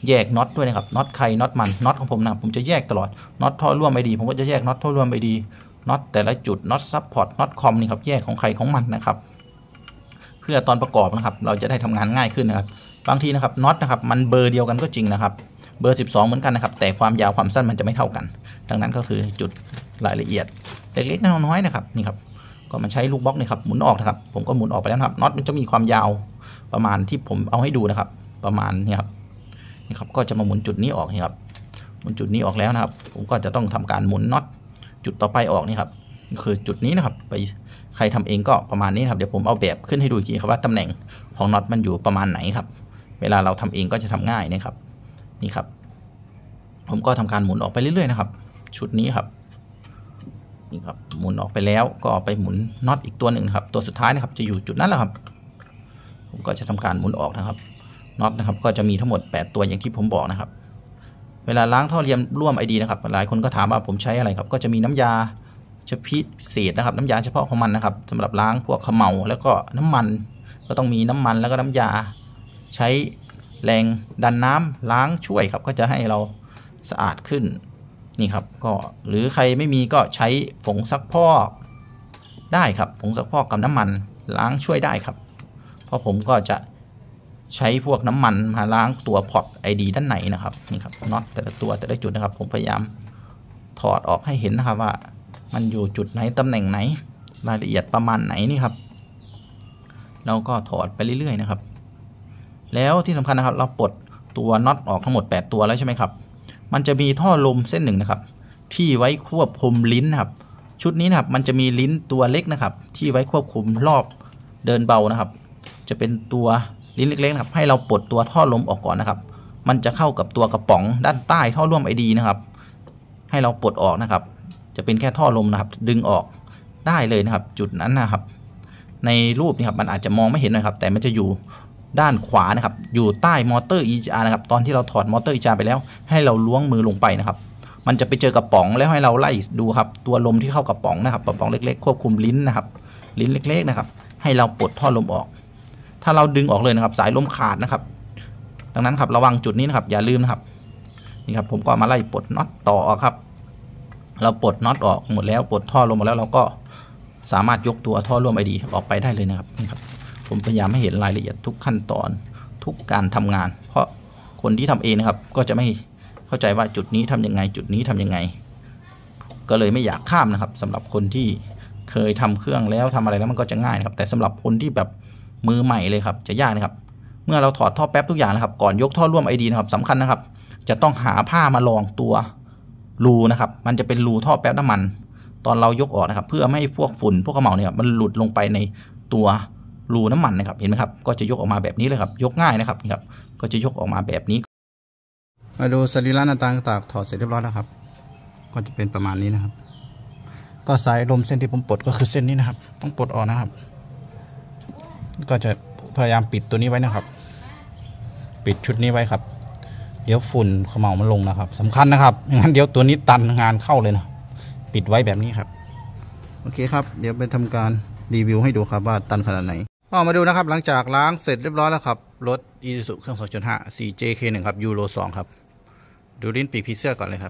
แยกน็อตด้วยนะครับน็อตใครน็อตมันน็อตของผมนะผมจะแยกตลอดน็อตท่อร่วมไอดีผมก็จะแยกน็อตท่อร่วมไอดีน็อตแต่ละจุดน็อตซับพอร์ตน็อตคอมนี่ครับแยกของใครของมันนะครับเพื่อตอนประกอบนะครับเราจะได้ทำงานง่ายขึ้นนะครับบางทีนะครับน็อตนะครับมันเบอร์เดียวกันก็จริงนะครับเบอร์สิบสองเหมือนกันนะครับแต่ความยาวความสั้นมันจะไม่เท่ากันดังนั้นก็คือจุดรายละเอียดเล็กๆน้อยๆนะครับนี่ครับก็มันใช้ลูกบล็อกนี่ครับหมุนออกนะครับผมก็หมุนออกไปแล้วครับน็อตมันจะมีความยาวประมาณที่ผมเอาให้ดูนะครับประมาณนี้ครับนี่ครับก็จะมาหมุนจุดนี้ออกนี่ครับหมุนจุดนี้ออกแล้วนะครับผมก็จะต้องทำการหมุนน็อตจุดต่อไปออกนี่ครับคือจุดนี้นะครับไปใครทำเองก็ประมาณนี้ครับเดี๋ยวผมเอาแบบขึ้นให้ดูอีกทีครับว่าตำแหน่งของน็อตมันอยู่ประมาณไหนครับเวลาเราทำเองก็จะทำง่ายนะครับนี่ครับผมก็ทำการหมุนออกไปเรื่อยๆนะครับชุดนี้ครับนี่ครับหมุนออกไปแล้วก็ไปหมุนน็อตอีกตัวหนึ่งครับตัวสุดท้ายนะครับจะอยู่จุดนั้นแหละครับผมก็จะทำการหมุนออกนะครับน็อตนะครับก็จะมีทั้งหมดแปดตัวอย่างที่ผมบอกนะครับเวลาล้างท่อเรียมร่วมไอดีนะครับหลายคนก็ถามว่าผมใช้อะไรครับก็จะมีน้ำยาเฉพาะพิเศษนะครับน้ำยาเฉพาะของมันนะครับสำหรับล้างพวกเขม่าแล้วก็น้ำมันก็ต้องมีน้ำมันแล้วก็น้ำยาใช้แรงดันน้ำล้างช่วยครับก็จะให้เราสะอาดขึ้นนี่ครับก็หรือใครไม่มีก็ใช้ผงซักพอกได้ครับผงซักพอกกับน้ำมันล้างช่วยได้ครับเพราะผมก็จะใช้พวกน้ำมันมาล้างตัวพอร์ตไอดีด้านในนะครับนี่ครับน็อตแต่ละตัวแต่ละจุดนะครับผมพยายามถอดออกให้เห็นนะครับว่ามันอยู่จุดไหนตำแหน่งไหนรายละเอียดประมาณไหนนี่ครับเราก็ถอดไปเรื่อยๆนะครับแล้วที่สำคัญนะครับเราปลดตัวน็อตออกทั้งหมดแปดตัวแล้วใช่ไหมครับมันจะมีท่อลมเส้นหนึ่งนะครับที่ไว้ควบคุมลิ้นนะครับชุดนี้นะครับมันจะมีลิ้นตัวเล็กนะครับที่ไว้ควบคุมรอบเดินเบานะครับจะเป็นตัวลิ้นเล็กๆนะครับให้เราปลดตัวท่อลมออกก่อนนะครับมันจะเข้ากับตัวกระป๋องด้านใต้ท่อร่วมไอดีนะครับให้เราปลดออกนะครับจะเป็นแค่ท่อลมนะครับดึงออกได้เลยนะครับจุดนั้นนะครับในรูปนี่ครับมันอาจจะมองไม่เห็นนะครับแต่มันจะอยู่ด้านขวานะครับอยู่ใต้มอเตอร์ อี จี อาร์ นะครับตอนที่เราถอดมอเตอร์ อี จี อาร์ ไปแล้วให้เราล้วงมือลงไปนะครับมันจะไปเจอกระป๋องแล้วให้เราไล่ดูครับตัวลมที่เข้ากระป๋องนะครับกระป๋องเล็กๆควบคุมลิ้นนะครับลิ้นเล็กๆนะครับให้เราปลดท่อลมออกถ้าเราดึงออกเลยนะครับสายลมขาดนะครับดังนั้นครับระวังจุดนี้นะครับอย่าลืมนะครับนี่ครับผมก็มาไล่ปลดน็อตต่อครับเราปลดน็อตออกหมดแล้วปลดท่อลมหมดแล้วเราก็สามารถยกตัวท่อร่วมไอดีออกไปได้เลยนะครับนี่ครับผมพยายามให้เห็นรายละเอียดทุกขั้นตอนทุกการทำงานเพราะคนที่ทำเองนะครับก็จะไม่เข้าใจว่าจุดนี้ทำยังไงจุดนี้ทำยังไงก็เลยไม่อยากข้ามนะครับสำหรับคนที่เคยทำเครื่องแล้วทำอะไรแล้วมันก็จะง่ายนะครับแต่สำหรับคนที่แบบมือใหม่เลยครับจะยากนะครับเมื่อเราถอดท่อแป๊บทุกอย่างนะครับก่อนยกท่อร่วมไอดีนะครับสำคัญนะครับจะต้องหาผ้ามารองตัวรูนะครับมันจะเป็นรูท่อแป๊บน้ำมันตอนเรายกออกนะครับเพื่อไม่ให้พวกฝุ่นพวกเขม่าเนี่ยมันหลุดลงไปในตัวรูน้ำมันนะครับเห็นไหมครับก็จะยกออกมาแบบนี้เลยครับยกง่ายนะครับนี่ครับก็จะยกออกมาแบบนี้มาดูสรีระหน้าตาต่างๆถอดเสร็จเรียบร้อยแล้วครับก็จะเป็นประมาณนี้นะครับก็สายลมเส้นที่ผมปลดก็คือเส้นนี้นะครับต้องปลดออกนะครับก็จะพยายามปิดตัวนี้ไว้นะครับปิดชุดนี้ไว้ครับเดี๋ยวฝุ่นเขม่ามันลงนะครับสำคัญนะครับงั้นเดี๋ยวตัวนี้ตันงานเข้าเลยนะปิดไว้แบบนี้ครับโอเคครับเดี๋ยวไปทำการรีวิวให้ดูครับว่าตันขนาดไหนก็มาดูนะครับหลังจากล้างเสร็จเรียบร้อยแล้วครับรถ Isuzu เครื่อง สองจุดห้า โฟร์ เจ เค วัน ครับยูโรสองครับดูลิ้นปีกผีเสื้อก่อนเลยครับ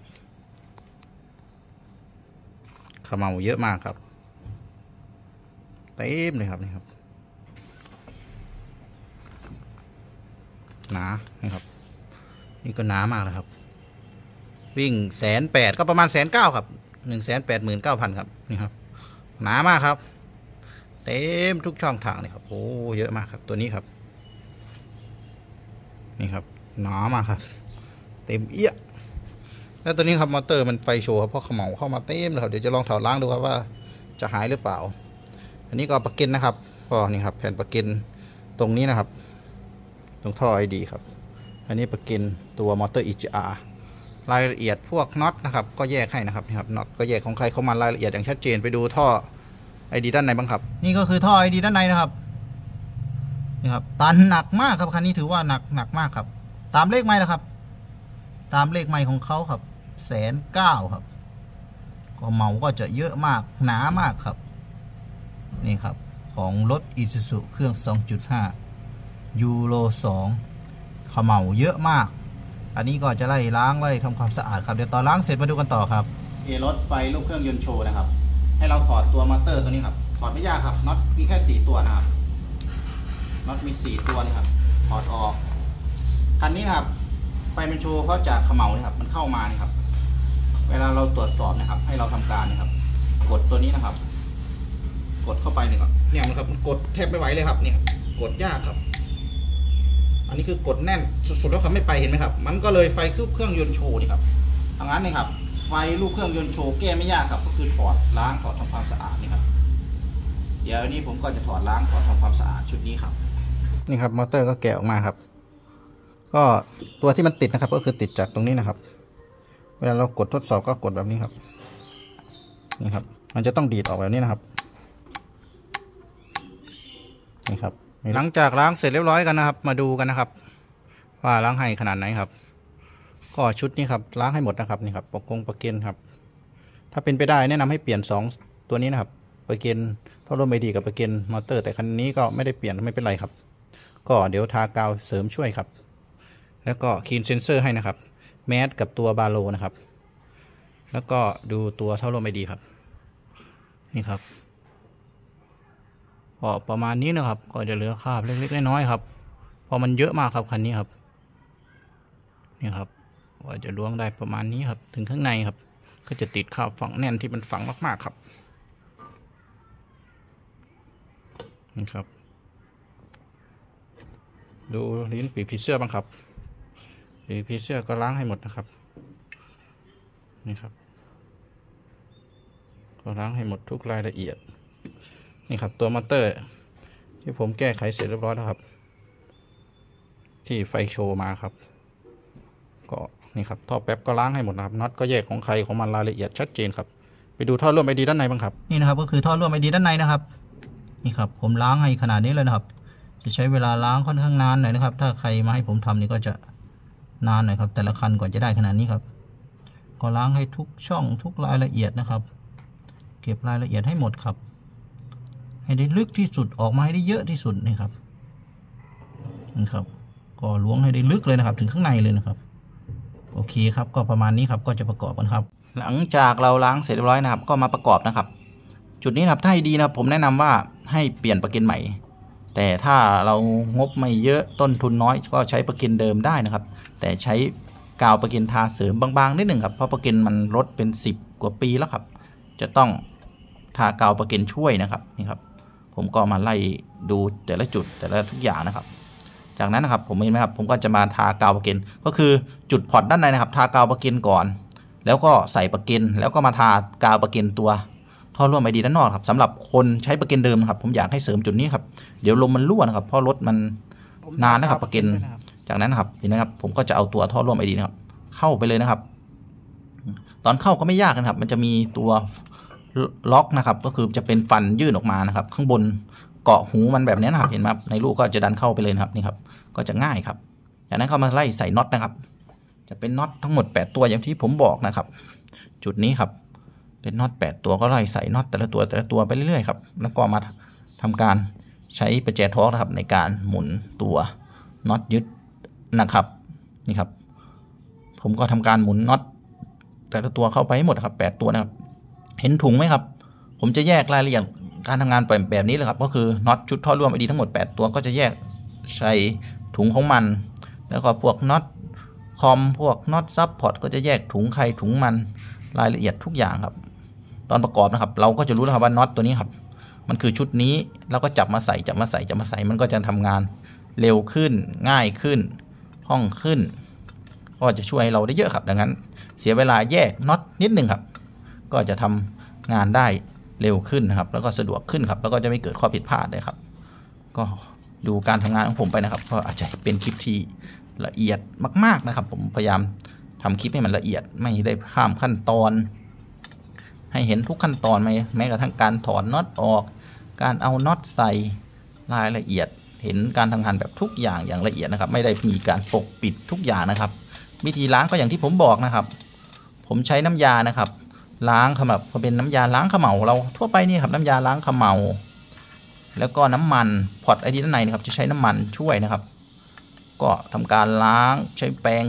เขม่าเยอะมากครับเต็มเลยครับนี่ครับหนานี่ครับนี่ก็หนามากเลยครับวิ่งแสนแปดก็ประมาณแสนเก้าครับหนึ่งแสนแปดหมื่นเก้าพันครับนี่ครับหนามากครับเต็มทุกช่องทางเลยครับโอ้เยอะมากครับตัวนี้ครับนี่ครับหนามากครับเต็มเอี้ยแล้วตัวนี้ครับมอเตอร์มันไฟโชว์ครับเพราะเขม่าเข้ามาเต็มเลยครับเดี๋ยวจะลองถอดล้างดูครับว่าจะหายหรือเปล่าอันนี้ก็ประกันนะครับก็นี่ครับแผ่นประกันตรงนี้นะครับตรงท่อ ไอ ดี ครับอันนี้ประกันตัวมอเตอร์ อี จี อาร์ รายละเอียดพวกน็อตนะครับก็แยกให้นะครับนี่ครับน็อตก็แยกของใครของมันรายละเอียดอย่างชัดเจนไปดูท่อ ไอ ดี ด้านในบ้างครับนี่ก็คือท่อ ไอ ดี ด้านในนะครับนี่ครับตันหนักมากครับคันนี้ถือว่าหนักหนักมากครับตามเลขไมล์นะครับตามเลขไมล์ของเขาครับแสนเก้าครับก็เมาก็จะเยอะมากหนามากครับนี่ครับของรถ Isuzu เครื่อง สองจุดห้า ยูโรสองเขม่าเยอะมากอันนี้ก็จะไล่ล้างไล่ทำความสะอาดครับเดี๋ยวตอนล้างเสร็จมาดูกันต่อครับเอรถไฟลูกเครื่องยนต์โชว์นะครับให้เราถอดตัวมอเตอร์ตัวนี้ครับถอดไม่ยากครับน็อตมีแค่สี่ตัวนะครับน็อตมีสี่ตัวนะครับถอดออกคันนี้นะครับไฟมันโชว์เพราะจากเขม่านะครับมันเข้ามานี่ครับเวลาเราตรวจสอบนะครับให้เราทำการนะครับกดตัวนี้นะครับ กดเข้าไปเนี่ยครับเนี่ยนะครับกดแทบไม่ไหวเลยครับเนี่ยกดยากครับอันนี้คือกดแน่นสุดๆแล้วครับไม่ไปเห็นไหมครับมันก็เลยไฟเครื่องยนต์โชว์นี่ครับทางนั้นนี่ครับไฟลูกเครื่องยนต์โชว์แก้ไม่ยากครับก็คือถอดล้างถอดทำความสะอาดนี่ครับเดี๋ยวนี้ผมก็จะถอดล้างถอดทำความสะอาดชุดนี้ครับนี่ครับมอเตอร์ก็แกะออกมาครับก็ตัวที่มันติดนะครับก็คือติดจากตรงนี้นะครับเวลาเรากดทดสอบก็กดแบบนี้ครับนี่ครับมันจะต้องดีดออกแบบนี้นะครับนี่ครับหลังจากล้างเสร็จเรียบร้อยกันนะครับมาดูกันนะครับว่าล้างให้ขนาดไหนครับก็ชุดนี้ครับล้างให้หมดนะครับนี่ครับปกกงประเกันครับถ้าเป็นไปได้แนะนำให้เปลี่ยนสองตัวนี้นะครับประเกันท่อร่วมไม่ดีกับประเกันมอเตอร์แต่คันนี้ก็ไม่ได้เปลี่ยนไม่เป็นไรครับก็เดี๋ยวทากาวเสริมช่วยครับแล้วก็คีนเซนเซอร์ให้นะครับแมสกับตัวบาโลนะครับแล้วก็ดูตัวท่อร่วมไม่ดีครับนี่ครับก็ประมาณนี้นะครับก็จะเหลือคราบเล็กๆน้อยๆครับเพราะมันเยอะมากครับคันนี้ครับนี่ครับว่าจะล้วงได้ประมาณนี้ครับถึงข้างในครับก็จะติดคราบฝังแน่นที่มันฝังมากๆครับนี่ครับดูลิ้นปีกผีเสื้อบ้างครับปีกผีเสื้อก็ล้างให้หมดนะครับนี่ครับก็ล้างให้หมดทุกรายละเอียดนี่ครับตัวมอเตอร์ที่ผมแก้ไขเสร็จเรียบร้อยแล้วครับที่ไฟโชว์มาครับก็นี่ครับท่อแป๊บก็ล้างให้หมดนะครับน็อตก็แยกของใครของมันรายละเอียดชัดเจนครับไปดูท่อร่วมไอดีด้านในบ้างครับนี่นะครับก็คือท่อร่วมไอดีด้านในนะครับนี่ครับผมล้างให้ขนาดนี้เลยนะครับจะใช้เวลาล้างค่อนข้างนานหน่อยนะครับถ้าใครมาให้ผมทำนี่ก็จะนานหน่อยครับแต่ละคันก่อนจะได้ขนาดนี้ครับก็ล้างให้ทุกช่องทุกรายละเอียดนะครับเก็บรายละเอียดให้หมดครับให้ได้ลึกที่สุดออกมาให้ได้เยอะที่สุดนี่ครับนะครับก็ล้วงให้ได้ลึกเลยนะครับถึงข้างในเลยนะครับโอเคครับก็ประมาณนี้ครับก็จะประกอบกันครับหลังจากเราล้างเสร็จเรียบร้อยนะครับก็มาประกอบนะครับจุดนี้นะครับถ้าให้ดีนะครับผมแนะนำว่าให้เปลี่ยนประกันใหม่แต่ถ้าเรางบไม่เยอะต้นทุนน้อยก็ใช้ประกันเดิมได้นะครับแต่ใช้กาวประกันทาเสริมบางๆนิดหนึ่งครับเพราะประกันมันลดเป็นสิบกว่าปีแล้วครับจะต้องทากาวประกันช่วยนะครับนี่ครับผมก็มาไล่ดูแต่ละจุดแต่ละทุกอย่างนะครับจากนั้นนะครับผมเห็นไหมครับผมก็จะมาทากาวประกันก็คือจุดพอร์ตด้านในนะครับทากาวประกันก่อนแล้วก็ใส่ประกันแล้วก็มาทากาวประกันตัวท่อร่วมไอดีด้านนอกครับสำหรับคนใช้ประกันเดิมนะครับผมอยากให้เสริมจุดนี้ครับเดี๋ยวลมมันรั่วนะครับเพราะรถมันนานนะครับประกันจากนั้นนะครับเห็นไหมครับผมก็จะเอาตัวท่อร่วมไอดีนะครับเข้าไปเลยนะครับตอนเข้าก็ไม่ยากนะครับมันจะมีตัวล็อกนะครับก็คือจะเป็นฟันยื่นออกมานะครับข้างบนเกาะหูมันแบบนี้นะครับเห็นไหมครับในลูกก็จะดันเข้าไปเลยนะครับนี่ครับก็จะง่ายครับจากนั้นเข้ามาไล่ใส่น็อตนะครับจะเป็นน็อตทั้งหมดแปดตัวอย่างที่ผมบอกนะครับจุดนี้ครับเป็นน็อตแปดตัวก็ไล่ใส่น็อตแต่ละตัวแต่ละตัวไปเรื่อยๆครับแล้วก็มาทำการใช้ประแจทอร์กนะครับในการหมุนตัวน็อตยึดนะครับนี่ครับผมก็ทำการหมุนน็อตแต่ละตัวเข้าไปให้หมดครับแปดตัวนะครับเห็นถุงไหมครับผมจะแยกรายละเอียดการทำงานแบบนี้เลยครับก็คือน็อตชุดท่อร่วมไอดีทั้งหมดแปดตัวก็จะแยกใส่ถุงของมันแล้วก็พวกน็อตคอมพวกน็อตซับพอร์ตก็จะแยกถุงใครถุงมันรายละเอียดทุกอย่างครับตอนประกอบนะครับเราก็จะรู้แล้วครับว่าน็อตตัวนี้ครับมันคือชุดนี้เราก็จับมาใส่จับมาใส่จับมาใส่มันก็จะทำงานเร็วขึ้นง่ายขึ้นคล่องขึ้นก็จะช่วยเราได้เยอะครับดังนั้นเสียเวลาแยกน็อตนิดหนึ่งครับก็จะทำงานได้เร็วขึ้นนะครับแล้วก็สะดวกขึ้นครับแล้วก็จะไม่เกิดข้อผิดพลาดเลยครับก็ดูการทำงานของผมไปนะครับก็อาจจะเป็นคลิปที่ละเอียดมากๆนะครับผมพยายามทำคลิปให้มันละเอียดไม่ได้ข้ามขั้นตอนให้เห็นทุกขั้นตอนไหมแม้กระทั่งการถอนน็อตออกการเอาน็อตใส่รายละเอียดเห็นการทำงานแบบทุกอย่างอย่างละเอียดนะครับไม่ได้มีการปกปิดทุกอย่างนะครับวิธีล้างก็อย่างที่ผมบอกนะครับผมใช้น้ำยานะครับล้างสำหรับเป็นน้ำยาล้างเขม่าเราทั่วไปนี่ครับน้ำยาล้างเขม่าแล้วก็น้ำมันพอร์ตไอดีด้านในนะครับจะใช้น้ำมันช่วยนะครับก็ทำการล้างใช้แปรงขัด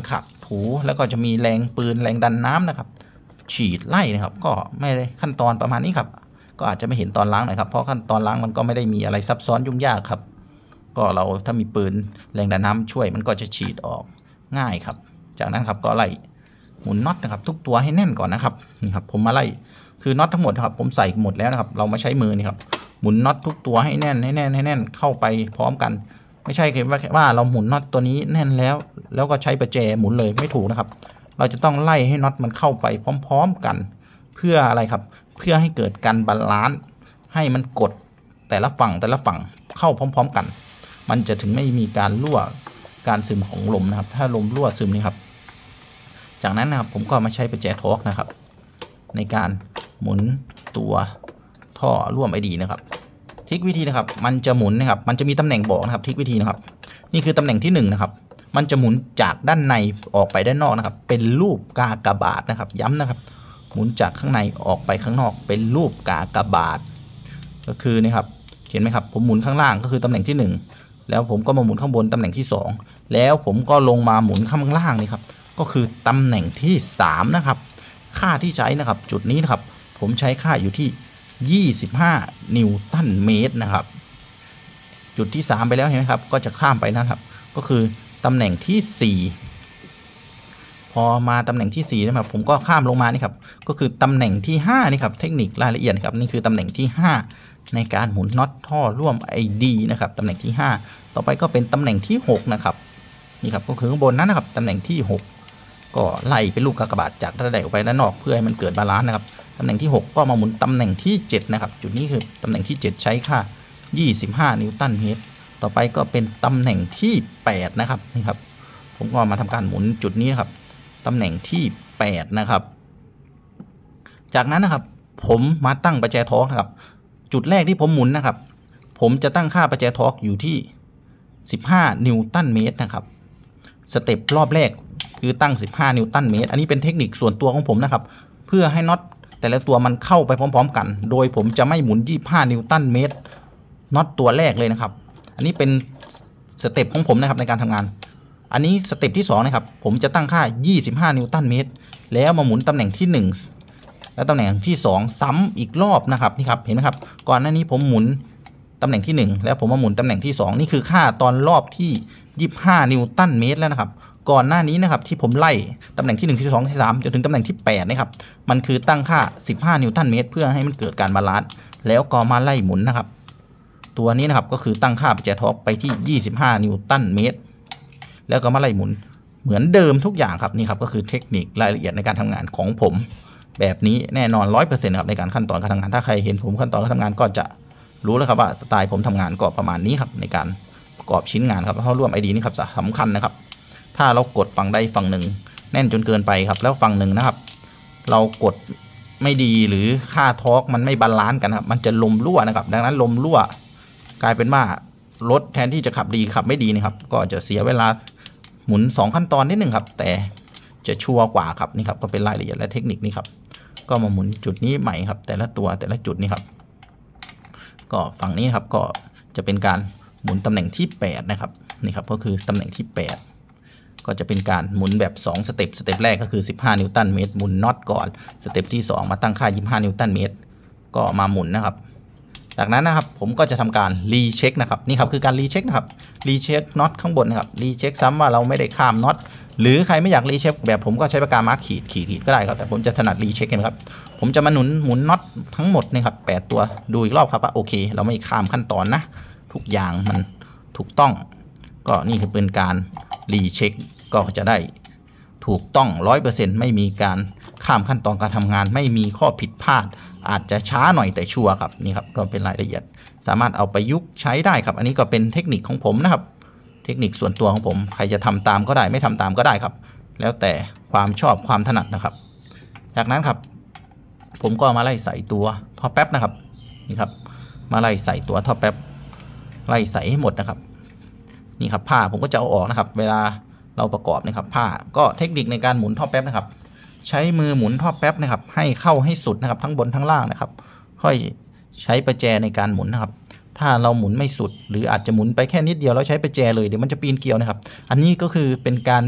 ถูแล้วก็จะมีแรงปืนแรงดันน้ำนะครับฉีดไล่นะครับก็ไม่ได้ขั้นตอนประมาณนี้ครับก็อาจจะไม่เห็นตอนล้างหน่อยครับเพราะขั้นตอนล้างมันก็ไม่ได้มีอะไรซับซ้อนยุ่งยากครับก็เราถ้ามีปืนแรงดันน้ำช่วยมันก็จะฉีดออกง่ายครับจากนั้นครับก็ไล่หมุนน็อตนะครับทุกตัวให้แน่นก่อนนะครับนี่ครับผมมาไล่คือน็อตทั้งหมดครับผมใส่หมดแล้วนะครับเรามาใช้มือนี่ครับหมุนน็อตทุกตัวให้แน่นให้แน่นให้แน่นเข้าไปพร้อมกันไม่ใช่แค่ว่าเราหมุนน็อตตัวนี้แน่นแล้วแล้วก็ใช้ประแจหมุนเลยไม่ถูกนะครับเราจะต้องไล่ให้น็อตมันเข้าไปพร้อมๆกันเพื่ออะไรครับเพื่อให้เกิดการบาลานซ์ให้มันกดแต่ละฝั่งแต่ละฝั่งเข้าพร้อมๆกันมันจะถึงไม่มีการรั่วการซึมของลมนะครับถ้าลมรั่วซึมนี่ครับจากนั้นนะครับผมก็มาใช้ประแจทอร์กนะครับในการหมุนตัวท่อร่วมไอดีนะครับทิกวิธีนะครับมันจะหมุนนะครับมันจะมีตำแหน่งบอกนะครับทิกวิธีนะครับนี่คือตำแหน่งที่หนึ่งนะครับมันจะหมุนจากด้านในออกไปด้านนอกนะครับเป็นรูปกากบาทนะครับย้ำนะครับหมุนจากข้างในออกไปข้างนอกเป็นรูปกากบาทก็คือนี่ครับเห็นไหมครับผมหมุนข้างล่างก็คือตำแหน่งที่หนึ่งแล้วผมก็มาหมุนข้างบนตำแหน่งที่สองแล้วผมก็ลงมาหมุนข้างล่างนี่ครับก็คือตำแหน่งที่สามนะครับค่าที่ใช้นะครับจุดนี้นะครับผมใช้ค่าอยู่ที่ยี่สิบห้านิวตันเมตรนะครับจุดที่สามไปแล้วเห็นไหมครับก็จะข้ามไปนะครับก็คือตำแหน่งที่สี่พอมาตำแหน่งที่สี่นะครับผมก็ข้ามลงมานี่ครับก็คือตำแหน่งที่ห้านี่ครับเทคนิครายละเอียดครับนี่คือตำแหน่งที่ห้าในการหมุนน็อตท่อร่วม ไอ ดี นะครับตำแหน่งที่ห้าต่อไปก็เป็นตำแหน่งที่หกนะครับนี่ครับก็คือข้างบนนั้นนะครับตำแหน่งที่หกก็ไล่เป็นลูกกากบาทจากด้านในออกไปด้านนอกเพื่อให้มันเกิดบาลานซ์นะครับตำแหน่งที่หกก็มาหมุนตำแหน่งที่เจ็ดนะครับจุดนี้คือตำแหน่งที่เจ็ดใช้ค่ายี่สิบห้านิวตันเมตรต่อไปก็เป็นตำแหน่งที่แปดนะครับนี่ครับผมก็มาทำการหมุนจุดนี้นะครับตำแหน่งที่แปดนะครับจากนั้นนะครับผมมาตั้งประแจทอร์กนะครับจุดแรกที่ผมหมุนนะครับผมจะตั้งค่าประแจทอร์กอยู่ที่สิบห้านิวตันเมตรนะครับสเต็ปรอบแรกคือตั้งสิบห้านิวตันเมตรอันนี้เป็นเทคนิคส่วนตัวของผมนะครับเพื่อให้น็อตแต่ละตัวมันเข้าไปพร้อมๆกันโดยผมจะไม่หมุนยี่สิบห้านิวตันเมตรน็อตตัวแรกเลยนะครับอันนี้เป็นสเต็ปของผมนะครับในการทำงานอันนี้สเต็ปที่สองนะครับผมจะตั้งค่ายี่สิบห้านิวตันเมตรแล้วมาหมุนตำแหน่งที่หนึ่งแล้วตำแหน่งที่สองซ้ำอีกรอบนะครับนี่ครับเห็นไหมครับก่อนหน้านี้ผมหมุนตำแหน่งที่หนึ่งแล้วผมมาหมุนตำแหน่งที่สองนี่คือค่าตอนรอบที่ยี่สิบห้านิวตันเมตรแล้วนะครับก่อนหน้านี้นะครับที่ผมไล่ตำแหน่งที่หนึ่งที่สองที่สามจนถึงตำแหน่งที่แปดนะครับมันคือตั้งค่าสิบห้านิวตันเมตรเพื่อให้มันเกิดการบาลานซ์แล้วก็มาไล่หมุนนะครับตัวนี้นะครับก็คือตั้งค่าประแจทอร์กไปที่ยี่สิบห้านิวตันเมตรแล้วก็มาไล่หมุนเหมือนเดิมทุกอย่างครับนี่ครับก็คือเทคนิครายละเอียดในการทำงานของผมแบบนี้แน่นอน ร้อยเปอร์เซ็นต์ ครับในการขั้นตอนการทำงานถ้าใครเห็นผมขั้นตอนการทำงานก็จะรู้แล้วครับว่าสไตล์ผมทำงานก็ประมาณนี้ครับในการประกอบชิ้นงานครับเพราะร่วม ไอ ดี นี่ครับสำคัญนะครับถ้าเรากดฝั่งใดฝั่งหนึ่งแน่นจนเกินไปครับแล้วฝั่งหนึ่งนะครับเรากดไม่ดีหรือค่าทอร์กมันไม่บาลานซ์กันครับมันจะลมรั่วนะครับดังนั้นลมรั่วกลายเป็นว่ารถแทนที่จะขับดีขับไม่ดีนะครับก็จะเสียเวลาหมุนสองขั้นตอนนิดหนึ่งครับแต่จะชัวร์กว่าครับนี่ครับก็เป็นรายละเอียดและเทคนิคนี่ครับก็มาหมุนจุดนี้ใหม่ครับแต่ละตัวแต่ละจุดนี่ครับก็ฝั่งนี้ครับก็จะเป็นการหมุนตำแหน่งที่แปดนะครับนี่ครับก็คือตำแหน่งที่แปดก็จะเป็นการหมุนแบบสองสเต็ปสเต็ปแรกก็คือสิบห้านิวตันเมตรหมุนน็อตก่อนสเต็ปที่สองมาตั้งค่ายี่สิบห้านิวตันเมตรก็มาหมุนนะครับจากนั้นนะครับผมก็จะทำการรีเช็คนะครับนี่ครับคือการรีเช็คนะครับรีเช็คน็อตข้างบนนะครับรีเช็คซ้ำว่าเราไม่ได้ข้ามน็อตหรือใครไม่อยากรีเช็คแบบผมก็ใช้ปากกามาร์คขีดขีดขีดก็ได้ครับแต่ผมจะถนัดรีเช็คกันครับผมจะมาหนุนหมุนน็อตทั้งหมดนะครับแปดตัวดูอีกรอบครับว่าโอเคเราไม่ข้ามขั้นตอนนะทุกอย่างมันถูกต้องก็นี่คือเป็นการรีเช็คก็จะได้ถูกต้อง ร้อยเปอร์เซ็นต์ ไม่มีการข้ามขั้นตอนการทำงานไม่มีข้อผิดพลาดอาจจะช้าหน่อยแต่ชัวร์ครับนี่ครับก็เป็นรายละเอียดสามารถเอาไปยุกใช้ได้ครับอันนี้ก็เป็นเทคนิคของผมนะครับเทคนิคส่วนตัวของผมใครจะทำตามก็ได้ไม่ทำตามก็ได้ครับแล้วแต่ความชอบความถนัดนะครับจากนั้นครับผมก็มาไล่ใส่ตัวท่อแป๊บนะครับนี่ครับมาไล่ใส่ตัวท่อแป๊บไล่ใส่ให้หมดนะครับนี่ครับผ้าผมก็จะเอาออกนะครับเวลาเราประกอบนะครับผ้าก็เทคนิคในการหมุนท่อแป๊บนะครับใช้มือหมุนท่อแป๊บนะครับให้เข้าให้สุดนะครับทั้งบนทั้งล่างนะครับค่อยใช้ประแจในการหมุนนะครับถ้าเราหมุนไม่สุดหรืออาจจะหมุนไปแค่นิดเดียวแล้วใช้ประแจเลยเดี๋ยวมันจะปีนเกลียวนะครับอันนี้ก็คือเป็นการ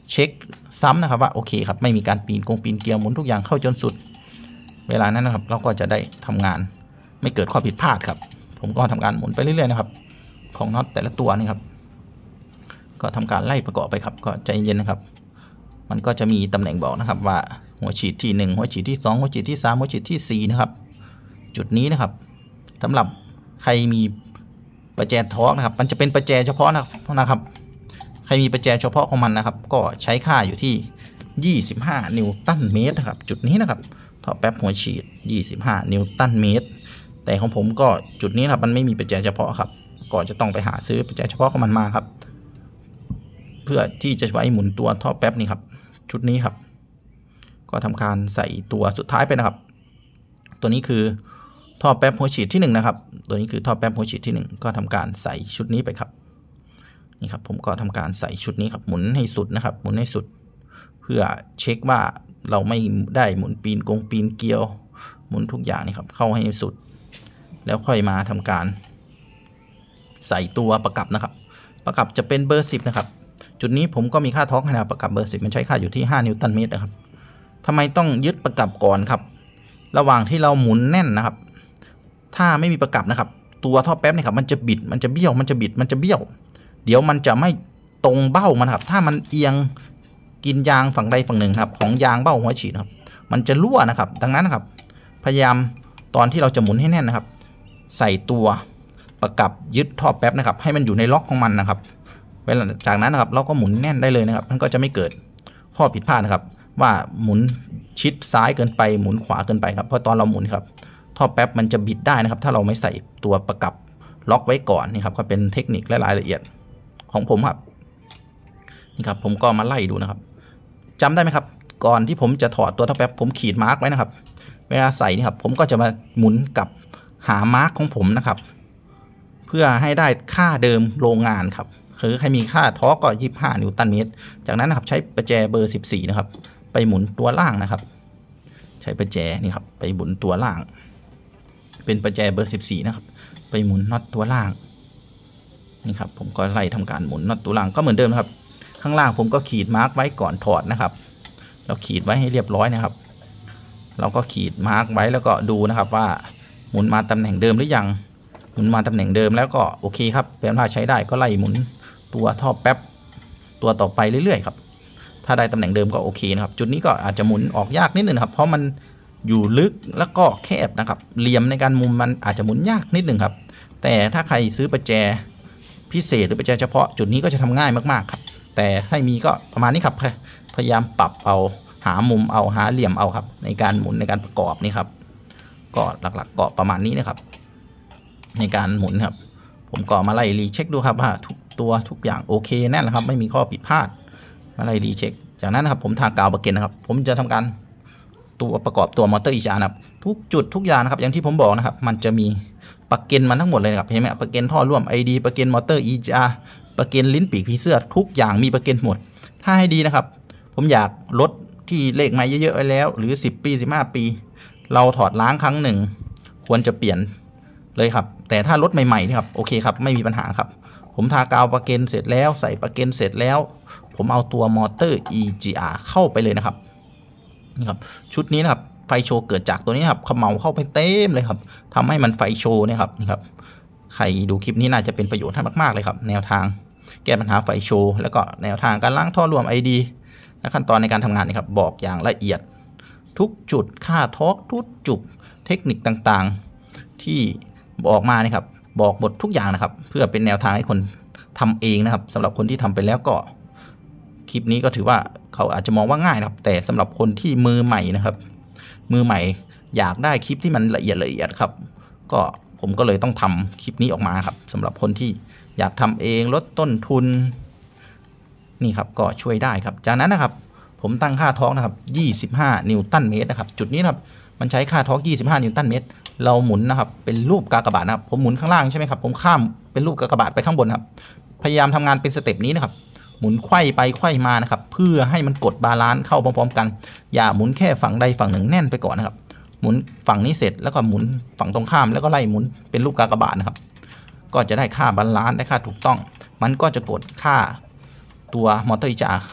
เช็คซ้ำนะครับว่าโอเคครับไม่มีการปีนกงปีนเกลียวหมุนทุกอย่างเข้าจนสุดเวลานั้นนะครับเราก็จะได้ทำงานไม่เกิดข้อผิดพลาดครับผมก็ทำการหมุนไปเรื่อยๆนะครับของน็อตแต่ละตัวนี่ครับก็ทำการไล่ประกอบไปครับก็ใจเย็นนะครับมันก็จะมีตำแหน่งบอกนะครับว่าหัวฉีดที่หนึ่งหัวฉีดที่สองหัวฉีดที่สามหัวฉีดที่สี่นะครับจุดนี้นะครับสำหรับใครมีประแจทอร์กนะครับมันจะเป็นประแจเฉพาะนะครับใครมีประแจเฉพาะของมันนะครับก็ใช้ค่าอยู่ที่ยี่สิบห้านิวตันเมตรนะครับจุดนี้นะครับท่อแป๊บหัวฉีดยี่สิบห้านิวตันเมตรแต่ของผมก็จุดนี้ครับมันไม่มีประแจเฉพาะครับก็จะต้องไปหาซื้อประแจเฉพาะของมันมาครับเพื่อที่จะไว้หมุนตัวท่อแป๊บนี่ครับชุดนี้ครับก็ทำการใส่ตัวสุดท้ายไปนะครับตัวนี้คือท่อแป๊บหัวฉีดที่หนึ่งนะครับตัวนี้คือท่อแป๊บหัวฉีดที่หนึ่งก็ทำการใส่ชุดนี้ไปครับนี่ครับผมก็ทำการใส่ชุดนี้ครับหมุนให้สุดนะครับหมุนให้สุดเพื่อเช็คว่าเราไม่ได้หมุนปีนกงปีนเกลียวหมุนทุกอย่างนี่ครับเข้าให้สุดแล้วค่อยมาทำการใส่ตัวประกับนะครับประกับจะเป็นเบอร์สิบนะครับจุดนี้ผมก็มีค่าทอร์กนะครับประกับเบอร์สิบมันใช้ค่าอยู่ที่ห้านิวตันเมตรนะครับทำไมต้องยึดประกับก่อนครับระหว่างที่เราหมุนแน่นนะครับถ้าไม่มีประกับนะครับตัวท่อแป๊บนี่ครับมันจะบิดมันจะเบี้ยวมันจะบิดมันจะเบี้ยวเดี๋ยวมันจะไม่ตรงเบ้ามันครับถ้ามันเอียงกินยางฝั่งใดฝั่งหนึ่งครับของยางเบ้าหัวฉีดครับมันจะรั่วนะครับดังนั้นนะครับพยายามตอนที่เราจะหมุนให้แน่นนะครับใส่ตัวประกับยึดท่อแป๊บนะครับให้มันอยู่ในล็อกของมันนะครับเวลาจากนั้นนะครับเราก็หมุนแน่นได้เลยนะครับมันก็จะไม่เกิดข้อผิดพลาดนะครับว่าหมุนชิดซ้ายเกินไปหมุนขวาเกินไปครับเพราะตอนเราหมุนครับท่อแป๊บมันจะบิดได้นะครับถ้าเราไม่ใส่ตัวประกับล็อกไว้ก่อนนี่ครับก็เป็นเทคนิคและรายละเอียดของผมครับนี่ครับผมก็มาไล่ดูนะครับจำได้ไหมครับก่อนที่ผมจะถอดตัวท่อแป๊บผมขีดมาร์กไว้นะครับเวลาใส่นี่ครับผมก็จะมาหมุนกับหามาร์กของผมนะครับเพื่อให้ได้ค่าเดิมโรงงานครับคือใครมีค่าทอร์กก็ยี่สิบห้านิวตันเมตรจากนั้นนะครับใช้ประแจเบอร์สิบสี่นะครับไปหมุนตัวล่างนะครับใช้ประแจนี่ครับไปหมุนตัวล่างเป็นประแจเบอร์สิบสี่นะครับไปหมุนน็อตตัวล่างนี่ครับผมก็ไล่ทำการหมุนน็อตตัวล่างก็เหมือนเดิมนะครับข้างล่างผมก็ขีดมาร์กไว้ก่อนถอดนะครับเราขีดไว้ให้เรียบร้อยนะครับเราก็ขีดมาร์กไว้แล้วก็ดูนะครับว่าหมุนมาตำแหน่งเดิมหรือยังหมุนมาตำแหน่งเดิมแล้วก็โอเคครับเป็นว่าใช้ได้ก็ไล่หมุนตัวท่อแป๊บตัวต่อไปเรื่อยๆครับถ้าได้ตำแหน่งเดิมก็โอเคนะครับจุดนี้ก็อาจจะหมุนออกยากนิดนึงครับเพราะมันอยู่ลึกแล้วก็แคบนะครับเหลี่ยมในการมุมมันอาจจะหมุนยากนิดนึงครับแต่ถ้าใครซื้อประแจพิเศษหรือประแจเฉพาะจุดนี้ก็จะทำง่ายมากๆครับแต่ให้มีก็ประมาณนี้ครับพยายามปรับเอาหามุมเอาหาเหลี่ยมเอาครับในการหมุนในการประกอบนี่ครับก็หลักๆก็ประมาณนี้นะครับในการหมุนครับผมก็มาไล่รีเช็คดูครับว่าทุกตัวทุกอย่างโอเคแน่นนะครับไม่มีข้อผิดพลาดมาไล่รีเช็คจากนั้นนะครับผมทากาวประเก็นนะครับผมจะทำการตัวประกอบตัวมอเตอร์อีจานะครับทุกจุดทุกอย่างนะครับอย่างที่ผมบอกนะครับมันจะมีประเก็นมันทั้งหมดเลยนะครับเห็นไหมประเก็นท่อร่วม ไอ ดี ประเก็นมอเตอร์อีจาประเก็นลิ้นปีกผีเสื้อทุกอย่างมีประเก็นหมดถ้าให้ดีนะครับผมอยากลดที่เลขไม้เยอะๆไว้แล้วหรือสิบปีสิบห้าปีเราถอดล้างครั้งหนึ่งควรจะเปลี่ยนเลยครับแต่ถ้ารถใหม่ๆนี่ครับโอเคครับไม่มีปัญหาครับผมทากาวประเก็นเสร็จแล้วใส่ประเก็นเสร็จแล้วผมเอาตัวมอเตอร์ อี จี อาร์ เข้าไปเลยนะครับนี่ครับชุดนี้นะครับไฟโชว์เกิดจากตัวนี้ครับเขม่าเข้าไปเต็มเลยครับทำให้มันไฟโชว์เนี่ยครับนี่ครับใครดูคลิปนี้น่าจะเป็นประโยชน์ให้มากๆเลยครับแนวทางแก้ปัญหาไฟโชว์แล้วก็แนวทางการล้างท่อรวม ไอ ดี และขั้นตอนในการทำงานนี่ครับบอกอย่างละเอียดทุกจุดค่าทอร์กทุกจุดเทคนิคต่างๆที่บอกมานี่ครับบอกหมดทุกอย่างนะครับเพื่อเป็นแนวทางให้คนทำเองนะครับสำหรับคนที่ทำไปแล้วก็คลิปนี้ก็ถือว่าเขาอาจจะมองว่าง่ายนะครับแต่สำหรับคนที่มือใหม่นะครับมือใหม่อยากได้คลิปที่มันละเอียดละเอียดครับก็ผมก็เลยต้องทำคลิปนี้ออกมาครับสำหรับคนที่อยากทำเองลดต้นทุนนี่ครับก็ช่วยได้ครับจากนั้นนะครับผมตั้งค่าทอร์กนะครับยี่สิบห้านิวตันเมตรนะครับจุดนี้นะครับมันใช้ค่าทอร์กยี่สิบห้านิวตันเมตรเราหมุนนะครับเป็นรูปกากบาทนะครับผมหมุนข้างล่างใช่ไหมครับผมข้ามเป็นรูปกากบาทไปข้างบนครับพยายามทำงานเป็นสเต็ปนี้นะครับหมุนไขว้ไปไขว้มานะครับเพื่อให้มันกดบาลานซ์เข้าพร้อมๆกันอย่าหมุนแค่ฝั่งใดฝั่งหนึ่งแน่นไปก่อนนะครับหมุนฝั่งนี้เสร็จแล้วก็หมุนฝั่งตรงข้ามแล้วก็ไล่หมุนเป็นรูปกากบาทนะครับก็จะได้ค่าบาลานซ์ได้ค่าถูกต้องมันก็จะกดค่าตัวมอเตอร์อีจา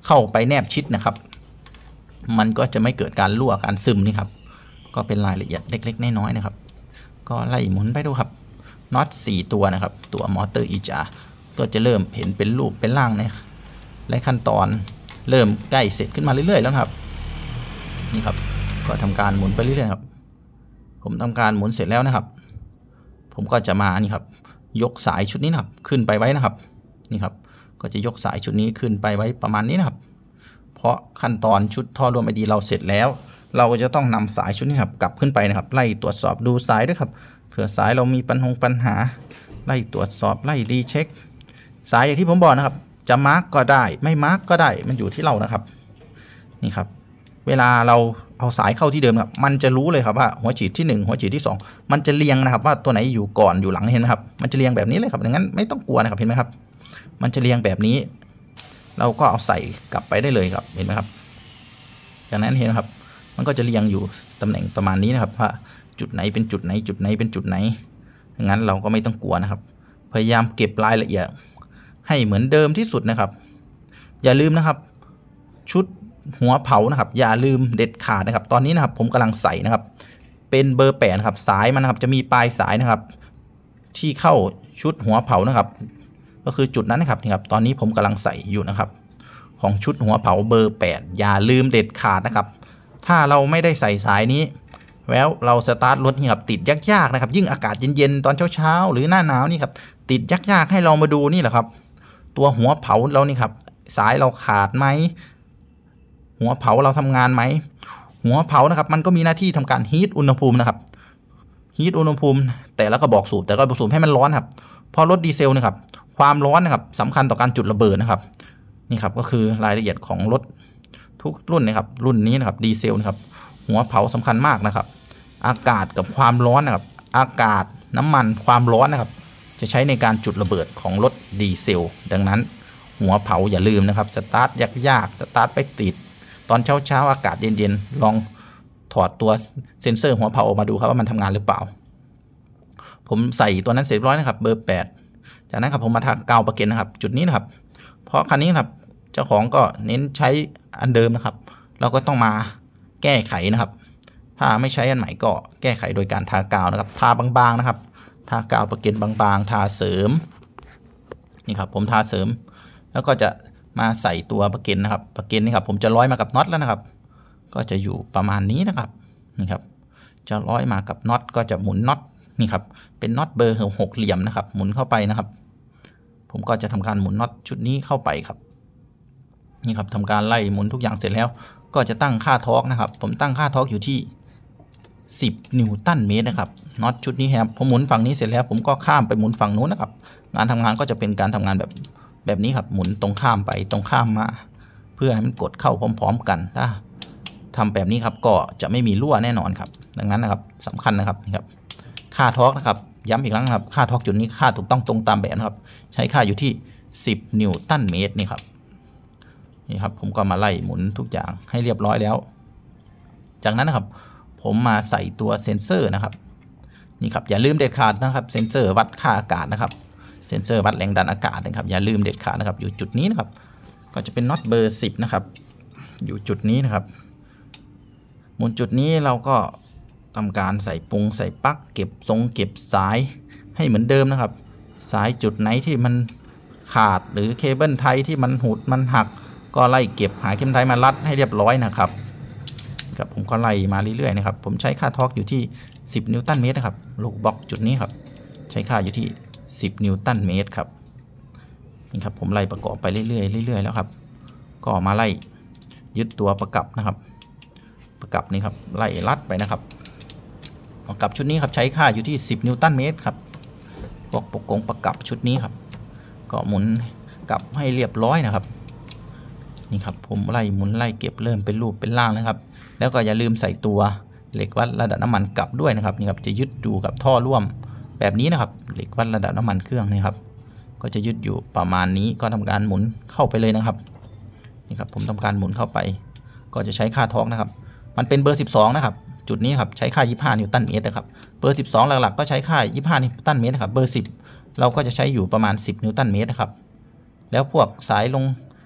เข้าไปแนบชิดนะครับมันก็จะไม่เกิดการรั่วการซึมนี่ครับก็เป็นรายละเอียดเล็กๆน้อยๆนะครับก็ไล่หมุนไปดูครับน็อตสี่ตัวนะครับตัวมอเตอร์อีจาก็จะเริ่มเห็นเป็นรูปเป็นร่างในและขั้นตอนเริ่มใกล้เสร็จขึ้นมาเรื่อยๆแล้วครับนี่ครับก็ทำการหมุนไปเรื่อยๆครับผมทำการหมุนเสร็จแล้วนะครับผมก็จะมานี่ครับยกสายชุดนี้นะครับขึ้นไปไว้นะครับนี่ครับก็จะยกสายชุดนี้ขึ้นไปไว้ประมาณนี้นะครับเพราะขั้นตอนชุดท่อรวมไอดีเราเสร็จแล้วเราก็จะต้องนำสายชุดนี้ครับกลับขึ้นไปนะครับไล่ตรวจสอบดูสายด้วยครับเผื่อสายเรามีปัญหาปัญหาไล่ตรวจสอบไล่รีเช็คสายอย่างที่ผมบอกนะครับจะมาร์กก็ได้ไม่มาร์กก็ได้มันอยู่ที่เรานะครับนี่ครับเวลาเราเอาสายเข้าที่เดิมครับมันจะรู้เลยครับว่าหัวฉีดที่หนึ่งหัวฉีดที่สองมันจะเรียงนะครับว่าตัวไหนอยู่ก่อนอยู่หลังเห็นไหมครับมันจะเรียงแบบนี้เลยครับดังนั้นไม่ต้องกลัวนะครับเห็นไหมครับมันจะเรียงแบบนี้เราก็เอาใส่กลับไปได้เลยครับเห็นไหมครับจากนั้นเห็นไหมครับมันก็จะเรียงอยู่ตำแหน่งประมาณนี้นะครับว่าจุดไหนเป็นจุดไหนจุดไหนเป็นจุดไหนดังนั้นเราก็ไม่ต้องกลัวนะครับพยายามเก็บรายละเอียดให้เหมือนเดิมที่สุดนะครับอย่าลืมนะครับชุดหัวเผานะครับอย่าลืมเด็ดขาดนะครับตอนนี้นะครับผมกำลังใส่นะครับเป็นเบอร์แปดครับสายมันนะครับจะมีปลายสายนะครับที่เข้าชุดหัวเผานะครับก็คือจุดนั้นนะครับนี่ครับตอนนี้ผมกำลังใส่อยู่นะครับของชุดหัวเผาเบอร์แปดอย่าลืมเด็ดขาดนะครับถ้าเราไม่ได้ใส่สายนี้แล้วเราสตาร์ทรถนี่ครับติดยากๆนะครับยิ่งอากาศเย็นๆตอนเช้าๆหรือหน้าหนาวนี่ครับติดยากๆให้เรามาดูนี่แหละครับตัวหัวเผาเรานี่ครับสายเราขาดไหมหัวเผาเราทำงานไหมหัวเผานะครับมันก็มีหน้าที่ทำการฮีทอุณหภูมินะครับฮีทอุณหภูมิแต่แล้วก็บอกสูบแต่ก็บอกสูบให้มันร้อนครับเพราะรถดีเซลนะครับความร้อนนะครับสำคัญต่อการจุดระเบิดนะครับนี่ครับก็คือรายละเอียดของรถทุกรุ่นนะครับรุ่นนี้นะครับดีเซลนะครับหัวเผาสำคัญมากนะครับอากาศกับความร้อนนะครับอากาศน้ำมันความร้อนนะครับจะใช้ในการจุดระเบิดของรถดีเซลดังนั้นหัวเผาอย่าลืมนะครับสตาร์ทยากๆสตาร์ทไปติดตอนเช้าๆอากาศเย็นๆลองถอดตัวเซ็นเซอร์หัวเผาออกมาดูครับว่ามันทำงานหรือเปล่าผมใส่ตัวนั้นเสร็จร้อยนะครับเบอร์แปดจากนั้นครับผมมาทากาวประเก็นนะครับจุดนี้นะครับเพราะคันนี้ครับเจ้าของก็เน้นใช้อันเดิมนะครับเราก็ต้องมาแก้ไขนะครับถ้าไม่ใช้อันใหม่ก็แก้ไขโดยการทากาวนะครับทาบางๆนะครับทากาวประเก็นบางๆทาเสริมนี่ครับผมทาเสริมแล้วก็จะมาใส่ตัวประเก็นนะครับประเก็นนี่ครับผมจะร้อยมากับน็อตแล้วนะครับก็จะอยู่ประมาณนี้นะครับนี่ครับจะร้อยมากับน็อตก็จะหมุนน็อตนี่ครับเป็นน็อตเบอร์หกเหลี่ยมนะครับหมุนเข้าไปนะครับผมก็จะทำการหมุนน็อตชุดนี้เข้าไปครับนี่ครับทำการไล่หมุนทุกอย่างเสร็จแล้วก็จะตั้งค่าทอร์กนะครับผมตั้งค่าทอร์กอยู่ที่สิบนิวตันเมตรนะครับน็อตชุดนี้ครับผมหมุนฝั่งนี้เสร็จแล้วผมก็ข้ามไปหมุนฝั่งนู้นนะครับงานทำงานก็จะเป็นการทำงานแบบแบบนี้ครับหมุนตรงข้ามไปตรงข้ามมาเพื่อให้มันกดเข้าพร้อมๆกันถ้าทำแบบนี้ครับก็จะไม่มีรั่วแน่นอนครับดังนั้นนะครับสำคัญนะครับนี่ครับค่าทอร์กนะครับย้ำอีกครั้งครับค่าทอร์กจุดนี้ค่าถูกต้องตรงตามแบบนะครับใช้ค่าอยู่ที่สิบนิวตันเมตรนี่ครับนี่ครับผมก็มาไล่หมุนทุกอย่างให้เรียบร้อยแล้วจากนั้นนะครับผมมาใส่ตัวเซ็นเซอร์นะครับนี่ครับอย่าลืมเด็ดขาดนะครับเซ็นเซอร์วัดค่าอากาศนะครับเซ็นเซอร์วัดแรงดันอากาศนะครับอย่าลืมเด็ดขาดนะครับอยู่จุดนี้นะครับก็จะเป็นน็อตเบอร์สิบนะครับอยู่จุดนี้นะครับบนจุดนี้เราก็ทำการใส่ปรุงใส่ปลั๊กเก็บทรงเก็บสายให้เหมือนเดิมนะครับสายจุดไหนที่มันขาดหรือเคเบิลไทยที่มันหุดมันหักก็ไล่เก็บหาเคเบิลไทยมารัดให้เรียบร้อยนะครับครับผมก็ไล่มาเรื่อยๆนะครับผมใช้ค่าทอร์กอยู่ที่สิบนิวตันเมตรนะครับลูกบล็อกจุดนี้ครับใช้ค่าอยู่ที่สิบนิวตันเมตรครับนี่ครับผมไล่ประกอบไปเรื่อยๆเรื่อยๆแล้วครับก็มาไล่ยึดตัวประกับนะครับประกับนี่ครับไล่รัดไปนะครับประกับชุดนี้ครับใช้ค่าอยู่ที่สิบนิวตันเมตรครับพวกปกกงประกับชุดนี้ครับก็หมุนกลับให้เรียบร้อยนะครับนี่ครับผมไล่หมุนไล่เก็บเริ่มเป็นรูปเป็นร่างนะครับแล้วก็อย่าลืมใส่ตัวเหล็กวัดระดับน้ำมันกลับด้วยนะครับนี่ครับจะยึดอยู่กับท่อร่วมแบบนี้นะครับเหล็กวัดระดับน้ำมันเครื่องนี่ครับก็จะยึดอยู่ประมาณนี้ก็ทำการหมุนเข้าไปเลยนะครับนี่ครับผมทำการหมุนเข้าไปก็จะใช้ค่าทอร์กนะครับมันเป็นเบอร์สิบสองนะครับจุดนี้ครับใช้ค่ายี่สิบห้านิวตันเมตรนะครับเบอร์สิบสองหลักๆก็ใช้ค่ายี่สิบห้านิวตันเมตรนะครับเบอร์สิบเราก็จะใช้อยู่ประมาณสิบนิวตันเมตรนะครับแล้วพวกสายลง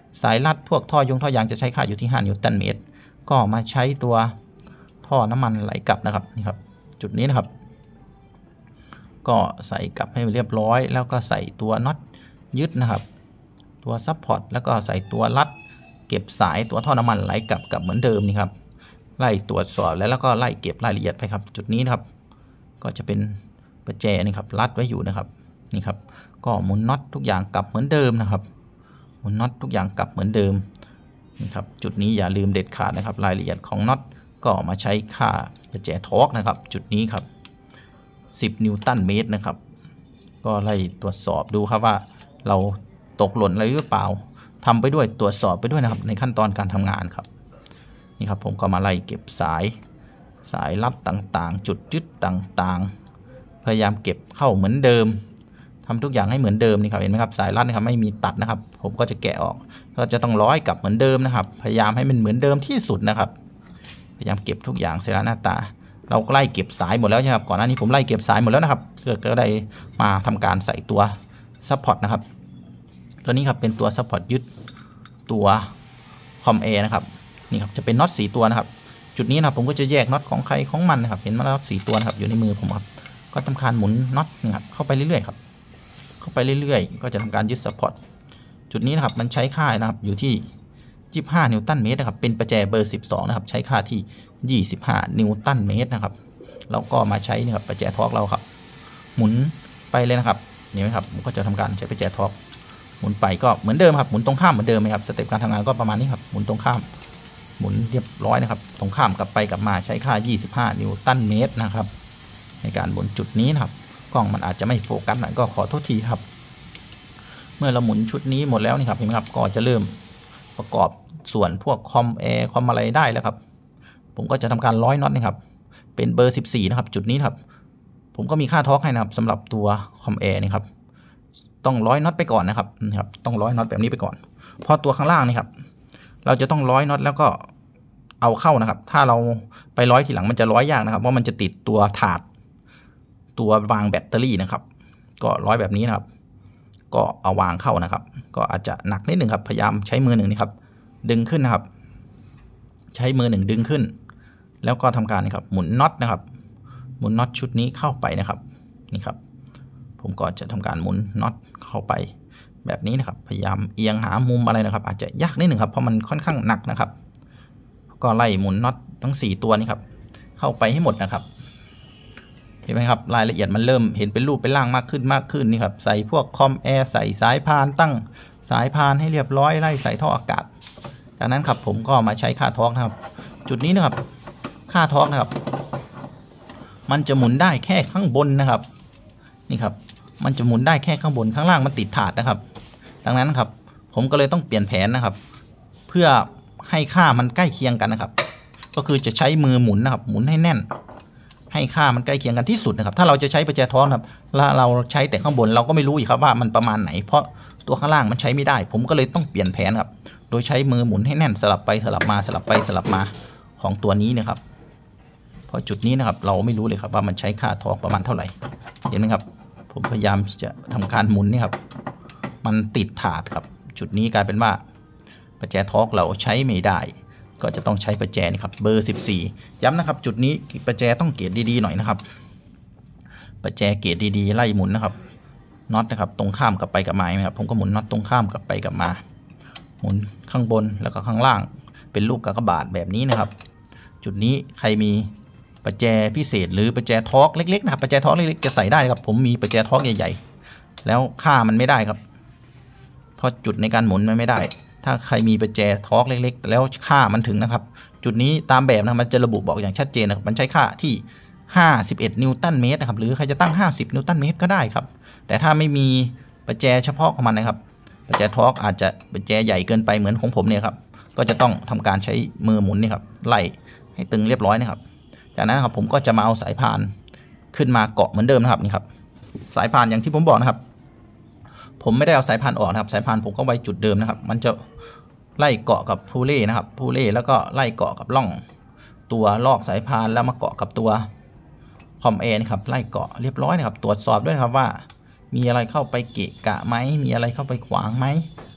สายรัดพวกท่อยงท่อยางจะใช้ค่าอยู่ที่ห้านิวตันเมตรก็มาใช้ตัวท่อน้ำมันไหลกลับนะครับนี่ครับจุดนี้นะครับก็ใส่กลับให้เรียบร้อยแล้วก็ใส่ตัวน็อตยึดนะครับตัวซับพอร์ตแล้วก็ใส่ตัวรัดเก็บสายตัวท่อน้ำมันไหลกลับกับเหมือนเดิมนี่ครับไล่ตรวจสอบแล้วแล้วก็ไล่เก็บรายละเอียดไปครับจุดนี้นะครับก็จะเป็นประแจนี่ครับรัดไว้อยู่นะครับนี่ครับก็หมุนน็อตทุกอย่างกลับเหมือนเดิมนะครับหมุนน็อตทุกอย่างกลับเหมือนเดิมนี่ครับจุดนี้อย่าลืมเด็ดขาดนะครับรายละเอียดของน็อตก็มาใช้ค่าประแจทอร์กนะครับจุดนี้ครับสิบนิวตันเมตรนะครับก็ไล่ตรวจสอบดูครับว่าเราตกหล่นอะไรหรือเปล่าทำไปด้วยตรวจสอบไปด้วยนะครับในขั้นตอนการทำงานครับนี่ครับผมก็มาไล่เก็บสายสายรัดต่างๆจุดยึดต่างๆพยายามเก็บเข้าเหมือนเดิมทำทุกอย่างให้เหมือนเดิมนี่ครับเห็นไหมครับสายรัดนะครับไม่มีตัดนะครับผมก็จะแกะออกก็จะต้องร้อยกลับเหมือนเดิมนะครับพยายามให้มันเหมือนเดิมที่สุดนะครับพยายามเก็บทุกอย่างเสร็จแล้วหน้าตาเราไล่เก็บสายหมดแล้วใช่ครับก่อนหน้านี้ผมไล่เก็บสายหมดแล้วนะครับเพื่อก็ได้มาทำการใส่ตัวซัพพอร์ตนะครับตัวนี้ครับเป็นตัวซัพพอร์ตยึดตัวคอมเอนะครับนี่ครับจะเป็นน็อตสี่ตัวนะครับจุดนี้นะครับผมก็จะแยกน็อตของใครของมันนะครับเห็นมาแล้วสี่ตัวนะครับอยู่ในมือผมครับก็ทำการหมุนน็อตนะครับเข้าไปเรื่อยๆครับเข้าไปเรื่อยๆก็จะทำการยึดซัพพอร์ตจุดนี้นะครับมันใช้ค่านะครับอยู่ที่ยี่สิบห้านิวตันเมตรนะครับเป็นประแจเบอร์สิบสองนะครับใช้ค่าที่ยี่สิบห้านิวตันเมตรนะครับแล้วก็มาใช้นี่ครับประแจทอร์กเราครับหมุนไปเลยนะครับเห็นไหมครับผมก็จะทำการใช้ประแจทอร์กหมุนไปก็เหมือนเดิมครับหมุนตรงข้ามเหมือนเดิมครับสเต็ปการทำงานก็ประมาณนี้ครับหมุนตรงข้ามหมุนเรียบร้อยนะครับตรงข้ามกลับไปกลับมาใช้ค่ายี่สิบห้านิวตันเมตรนะครับในการหมุนจุดนี้นะครับกล้องมันอาจจะไม่โฟกัสหน่อยก็ขอโทษทีครับเมื่อเราหมุนชุดนี้หมดแล้วนี่ครับเห็นไหมครับก็จะเริ่มประกอบส่วนพวกคอมแอร์คอมอะไรได้แล้วครับผมก็จะทำการร้อยน็อตนะครับเป็นเบอร์สิบสี่นะครับจุดนี้ครับผมก็มีค่าทอร์กให้นะครับสำหรับตัวคอมแอร์นี่ครับต้องร้อยน็อตไปก่อนนะครับนะครับต้องร้อยน็อตแบบนี้ไปก่อนพอตัวข้างล่างนี่ครับเราจะต้องร้อยน็อตแล้วก็เอาเข้านะครับถ้าเราไปร้อยทีหลังมันจะร้อยยากนะครับเพราะมันจะติดตัวถาดตัววางแบตเตอรี่นะครับก็ร้อยแบบนี้นะครับก็เอาวางเข้านะครับก็อาจจะหนักนิดหนึ่งครับพยายามใช้มือหนึ่งนี่ครับดึงขึ้นนะครับใช้มือหนึ่งดึงขึ้นแล้วก็ทำการนะครับหมุนน็อตนะครับหมุนน็อตชุดนี้เข้าไปนะครับนี่ครับผมก็จะทำการหมุนน็อตเข้าไปแบบนี้นะครับพยายามเอียงหามุมอะไรนะครับอาจจะยากนิดหนึ่งครับเพราะมันค่อนข้างหนักนะครับก็ไล่หมุนน็อตทั้งสี่ตัวนี้ครับเข้าไปให้หมดนะครับเห็นไหมครับรายละเอียดมันเริ่มเห็นเป็นรูปเป็นร่างมากขึ้นมากขึ้นนี่ครับใส่พวกคอมแอร์ใส่สายพานตั้งสายพานให้เรียบร้อยไล่ใส่ท่ออากาศจากนั้นครับผมก็มาใช้ค่าทอร์กนะครับจุดนี้นะครับค่าทอร์กนะครับมันจะหมุนได้แค่ข้างบนนะครับนี่ครับมันจะหมุนได้แค่ข้างบนข้างล่างมันติดถาดนะครับดังนั้นครับผมก็เลยต้องเปลี่ยนแผนนะครับเพื่อให้ค่ามันใกล้เคียงกันนะครับก็คือจะใช้มือหมุนนะครับหมุนให้แน่นให้ค่ามันใกล้เคียงกันที่สุดนะครับถ้าเราจะใช้ประแจทอร์กครับแล้วเราใช้แต่ข้างบนเราก็ไม่รู้อีกครับว่ามันประมาณไหนเพราะตัวข้างล่างมันใช้ไม่ได้ผมก็เลยต้องเปลี่ยนแผนครับโดยใช้มือหมุนให้แน่นสลับไปสลับมาสลับไปสลับมาของตัวนี้นะครับเพราะจุดนี้นะครับเราไม่รู้เลยครับว่ามันใช้ค่าทอร์กประมาณเท่าไหร่เห็นไหมครับผมพยายามจะทำการหมุนนี่ครับมันติดถาดครับจุดนี้กลายเป็นว่าประแจทอร์กเราใช้ไม่ได้ก็จะต้องใช้ประแจนี่ครับเบอร์สิบสี่ย้ำนะครับจุดนี้ประแจต้องเกรดดีๆหน่อยนะครับประแจเกรดดีๆไล่หมุนนะครับน็อตนะครับตรงข้ามกับไปกับมานะครับผมก็หมุนน็อตตรงข้ามกับไปกับมาหมุนข้างบนแล้วก็ข้างล่างเป็นรูปกากบาทแบบนี้นะครับจุดนี้ใครมีประแจพิเศษหรือประแจทอร์กเล็กๆนะครับประแจทอร์กเล็กๆจะใส่ได้ครับผมมีประแจทอร์กใหญ่ๆแล้วค่ามันไม่ได้ครับเพราะจุดในการหมุนมันไม่ได้ถ้าใครมีประแจทอร์กเล็กๆแล้วค่ามันถึงนะครับจุดนี้ตามแบบนะมันจะระบุบอกอย่างชัดเจนนะครับมันใช้ค่าที่ห้าสิบเอ็ดนิวตันเมตรนะครับหรือใครจะตั้งห้าสิบนิวตันเมตรก็ได้ครับแต่ถ้าไม่มีประแจเฉพาะของมันนะครับประแจทอร์กอาจจะประแจใหญ่เกินไปเหมือนของผมเนี่ยครับก็จะต้องทำการใช้มือหมุนนี่ครับไล่ให้ตึงเรียบร้อยนะครับจากนั้นครับผมก็จะมาเอาสายพานขึ้นมาเกาะเหมือนเดิมนะครับนี่ครับสายพานอย่างที่ผมบอกนะครับผมไม่ได้เอาสายพานออกนะครับสายพานผมก็ไว้จุดเดิมนะครับมันจะไล่เกาะกับพูเล่นะครับพูเล่แล้วก็ไล่เกาะกับร่องตัวลอกสายพานแล้วมาเกาะกับตัวคอมแอร์นะครับไล่เกาะเรียบร้อยนะครับตรวจสอบด้วยครับว่ามีอะไรเข้าไปเกะกะไหมมีอะไรเข้าไปขวางไหม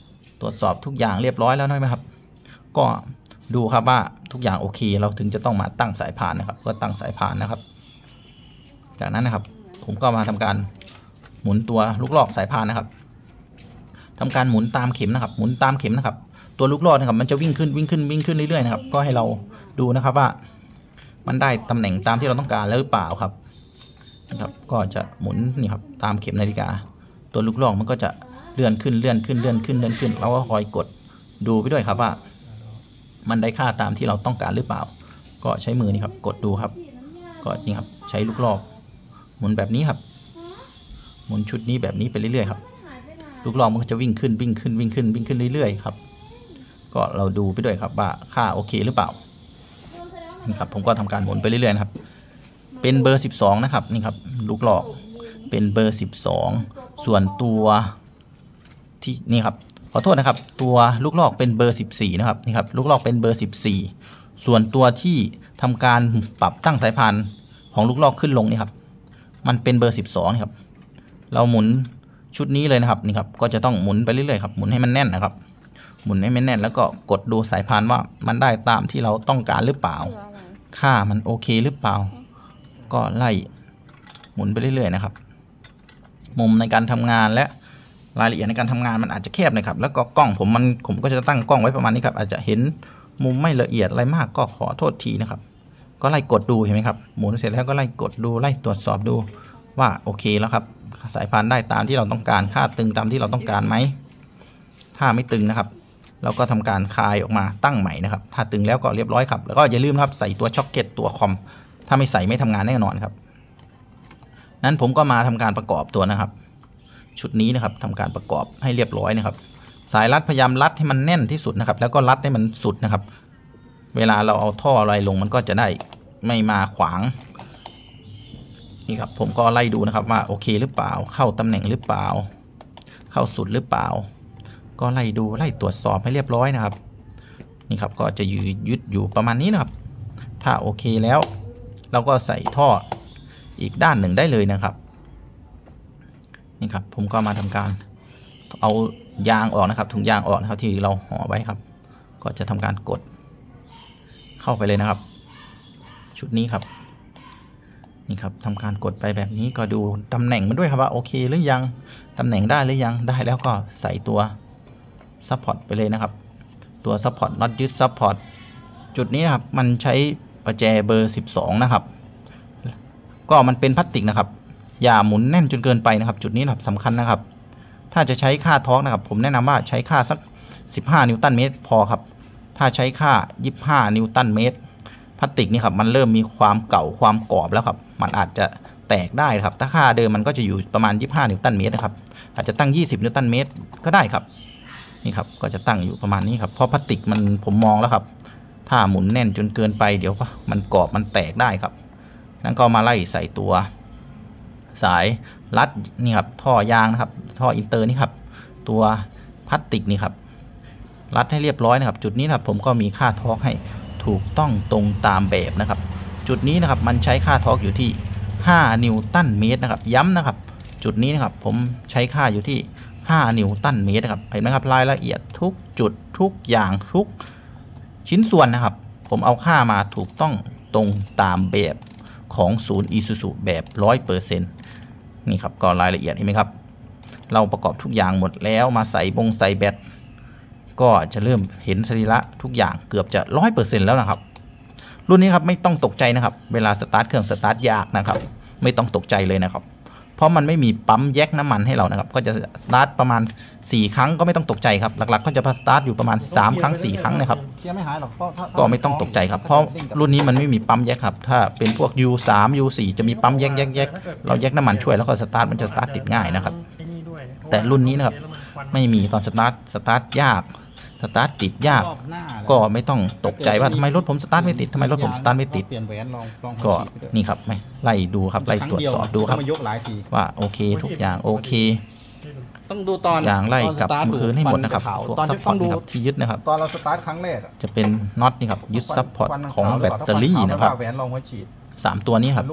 ตรวจสอบทุกอย่างเรียบร้อยแล้วใช่ไหมครับก็ดูครับว่าทุกอย่างโอเคเราถึงจะต้องมาตั้งสายพานนะครับก็ตั้งสายพานนะครับจากนั้นนะครับผมก็มาทำการหมุนตัวลูกลอกสายพานนะครับทำการหมุนตามเข็มนะครับหมุนตามเข็มนะครับตัวลูกลอกนะครับมันจะวิ่งขึ้นวิ่งขึ้นวิ่งขึ้นเรื่อยๆนะครับก็ให้เราดูนะครับว่ามันได้ตำแหน่งตามที่เราต้องการแล้วหรือเปล่าครับนะครับก็จะหมุนนี่ครับตามเข็มนาฬิกาตัวลูกลอกมันก็จะเลื่อนขึ้นเลื่อนขึ้นเลื่อนขึ้นเลื่อนขึ้นเราก็คอยกดดูไปด้วยครับว่ามันได้ค่าตามที่เราต้องการหรือเปล่าก็ใช้มือนี่ครับกดดูครับก็นี่ครับใช้ลูกลอกหมุนแบบนี้ครับหมุนชุดนี้แบบนี้ไปเรื่อยๆครับลูกลอกมันก็จะวิ่งขึ้นวิ่งขึ้นวิ่งขึ้นวิ่งขึ้นเรื่อยๆครับก็เราดูไปด้วยครับว่าค่าโอเคหรือเปล่านี่ครับผมก็ทำการหมุนไปเรื่อยๆนะครับเป็นเบอร์สิบสองนะครับนี่ครับลูกลอกเป็นเบอร์สิบสองส่วนตัวที่นี่ครับขอโทษนะครับตัวลูกลอกเป็นเบอร์สิบสี่นะครับนี่ครับลูกลอกเป็นเบอร์สิบสี่ส่วนตัวที่ทำการปรับตั้งสายพานของลูกลอกขึ้นลงนี่ครับมันเป็นเบอร์สิบสองครับเราหมุนชุดนี้เลยนะครับนี่ครับก็จะต้องหมุนไปเรื่อยๆครับหมุนให้มันแน่นนะครับหมุนให้มันแน่นแล้วก็กดดูสายพานว่ามันได้ตามที่เราต้องการหรือเปล่าค่ามันโอเคหรือเปล่าก็ไล่หมุนไปเรื่อยๆนะครับมุมในการทำงานและรายละเอียดในการทำงานมันอาจจะแคบนะครับแล้วก็กล้องผมมันผมก็จะตั้งกล้องไว้ประมาณนี้ครับอาจจะเห็นมุมไม่ละเอียดอะไรมากก็ขอโทษทีนะครับก็ไล่กดดูเห็นไหมครับหมุนเสร็จแล้วก็ไล่กดดูไล่ตรวจสอบดูว่าโอเคแล้วครับสายพานได้ตามที่เราต้องการค่าตึงตามที่เราต้องการไหมถ้าไม่ตึงนะครับเราก็ทำการคลายออกมาตั้งใหม่นะครับถ้าตึงแล้วก็เรียบร้อยครับแล้วก็อย่าลืมครับใส่ตัวช็อคเก็ตตัวคอมถ้าไม่ใส่ไม่ทำงานแน่นอนครับนั้นผมก็มาทำการประกอบตัวนะครับชุดนี้นะครับทำการประกอบให้เรียบร้อยนะครับสายรัดพยายามรัดให้มันแน่นที่สุดนะครับแล้วก็รัดให้มันสุดนะครับเวลาเราเอาท่ออะไรลงมันก็จะได้ไม่มาขวางนี่ครับผมก็ไล่ดูนะครับว่าโอเคหรือเปล่าเข้าตำแหน่งหรือเปล่าเข้าสุดหรือเปล่าก็ไล่ดูไล่ตรวจสอบให้เรียบร้อยนะครับนี่ครับก็จะยืดยึดอยู่ประมาณนี้นะครับถ้าโอเคแล้วเราก็ใส่ท่ออีกด้านหนึ่งได้เลยนะครับนี่ครับผมก็มาทำการเอายางออกนะครับถุงยางออกนะครับที่เราห่อไว้ครับก็จะทำการกดเข้าไปเลยนะครับชุดนี้ครับนี่ครับทำการกดไปแบบนี้ก็ดูตำแหน่งมันด้วยครับว่าโอเคหรือยังตำแหน่งได้หรือยังได้แล้วก็ใส่ตัวซัพพอร์ตไปเลยนะครับตัวซัพพอร์ตน็อตยึดซัพพอร์ตจุดนี้ครับมันใช้ประแจเบอร์สิบสองนะครับก็มันเป็นพลาสติกนะครับอย่าหมุนแน่นจนเกินไปนะครับจุดนี้นะครับสำคัญนะครับถ้าจะใช้ค่าทอร์กนะครับผมแนะนำว่าใช้ค่าสักสิบห้านิวตันเมตรพอครับถ้าใช้ค่ายี่สิบห้านิวตันเมตรพลาสติกนี่ครับมันเริ่มมีความเก่าความกรอบแล้วครับมันอาจจะแตกได้ครับถ้าค่าเดิมมันก็จะอยู่ประมาณยี่สิบห้านิวตันเมตรนะครับอาจจะตั้งยี่สิบนิวตันเมตรก็ได้ครับนี่ครับก็จะตั้งอยู่ประมาณนี้ครับเพราะพลาสติกมันผมมองแล้วครับถ้าหมุนแน่นจนเกินไปเดี๋ยวมันกรอบมันแตกได้ครับนั้นก็มาไล่ใส่ตัวสายรัดนี่ครับท่อยางนะครับท่ออินเตอร์นี่ครับตัวพลาสติกนี่ครับรัดให้เรียบร้อยนะครับจุดนี้นะครับผมก็มีค่าทอร์กให้ถูกต้องตรงตามแบบนะครับจุดนี้นะครับมันใช้ค่าทอร์กอยู่ที่ห้านิวตันเมตรนะครับย้ำนะครับจุดนี้นะครับผมใช้ค่าอยู่ที่ห้านิวตันเมตรนะครับเห็นไหมครับรายละเอียดทุกจุดทุกอย่างทุกชิ้นส่วนนะครับผมเอาค่ามาถูกต้องตรงตามแบบของศูนย์ Isuzu แบบ ร้อยเปอร์เซ็นต์ นี่ครับก็รายละเอียดเห็นไหมครับเราประกอบทุกอย่างหมดแล้วมาใส่บงใส่แบตก็จะเริ่มเห็นสรีระทุกอย่างเกือบจะ ร้อยเปอร์เซ็นต์ แล้วนะครับรุ่นนี้ครับไม่ต้องตกใจนะครับเวลาสตาร์ทเครื่องสตาร์ทยากนะครับไม่ต้องตกใจเลยนะครับเพราะมันไม่มีปั๊มแยกน้ำมันให้เรานะครับก็จะสตาร์ทประมาณสี่ครั้งก็ไม่ต้องตกใจครับหลักๆก็จะสตาร์ทอยู่ประมาณสามครั้งสี่ครั้งนะครับก็ไม่ต้องตกใจครับเพราะรุ่นนี้มันไม่มีปั๊มแยกครับถ้าเป็นพวก ยู สาม ยู สี่ จะมีปั๊มแยกแยกแยกเราแยกน้ำมันช่วยแล้วก็สตาร์ทมันจะสตาร์ทติดง่ายนะครับแต่รุ่นนี้นะครับไม่มีตอนสตาร์ทสตาร์ทยากสตาร์ทติดยากก็ไม่ต้องตกใจว่าทำไมรถผมสตาร์ทไม่ติดทำไมรถผมสตาร์ทไม่ติดก็นี่ครับไม่ไล่ดูครับไล่ตรวจสอบดูครับว่าโอเคทุกอย่างโอเคต้องดูตอนอย่างไล่กับมือคืนให้หมดนะครับตอนซัพพอร์ตนะครับที่ยึดนะครับตอนเราสตาร์ทครั้งแรกจะเป็นน็อตนี่ครับยึดซัพพอร์ตของแบตเตอรี่นะครับสามตัวนี้ครับ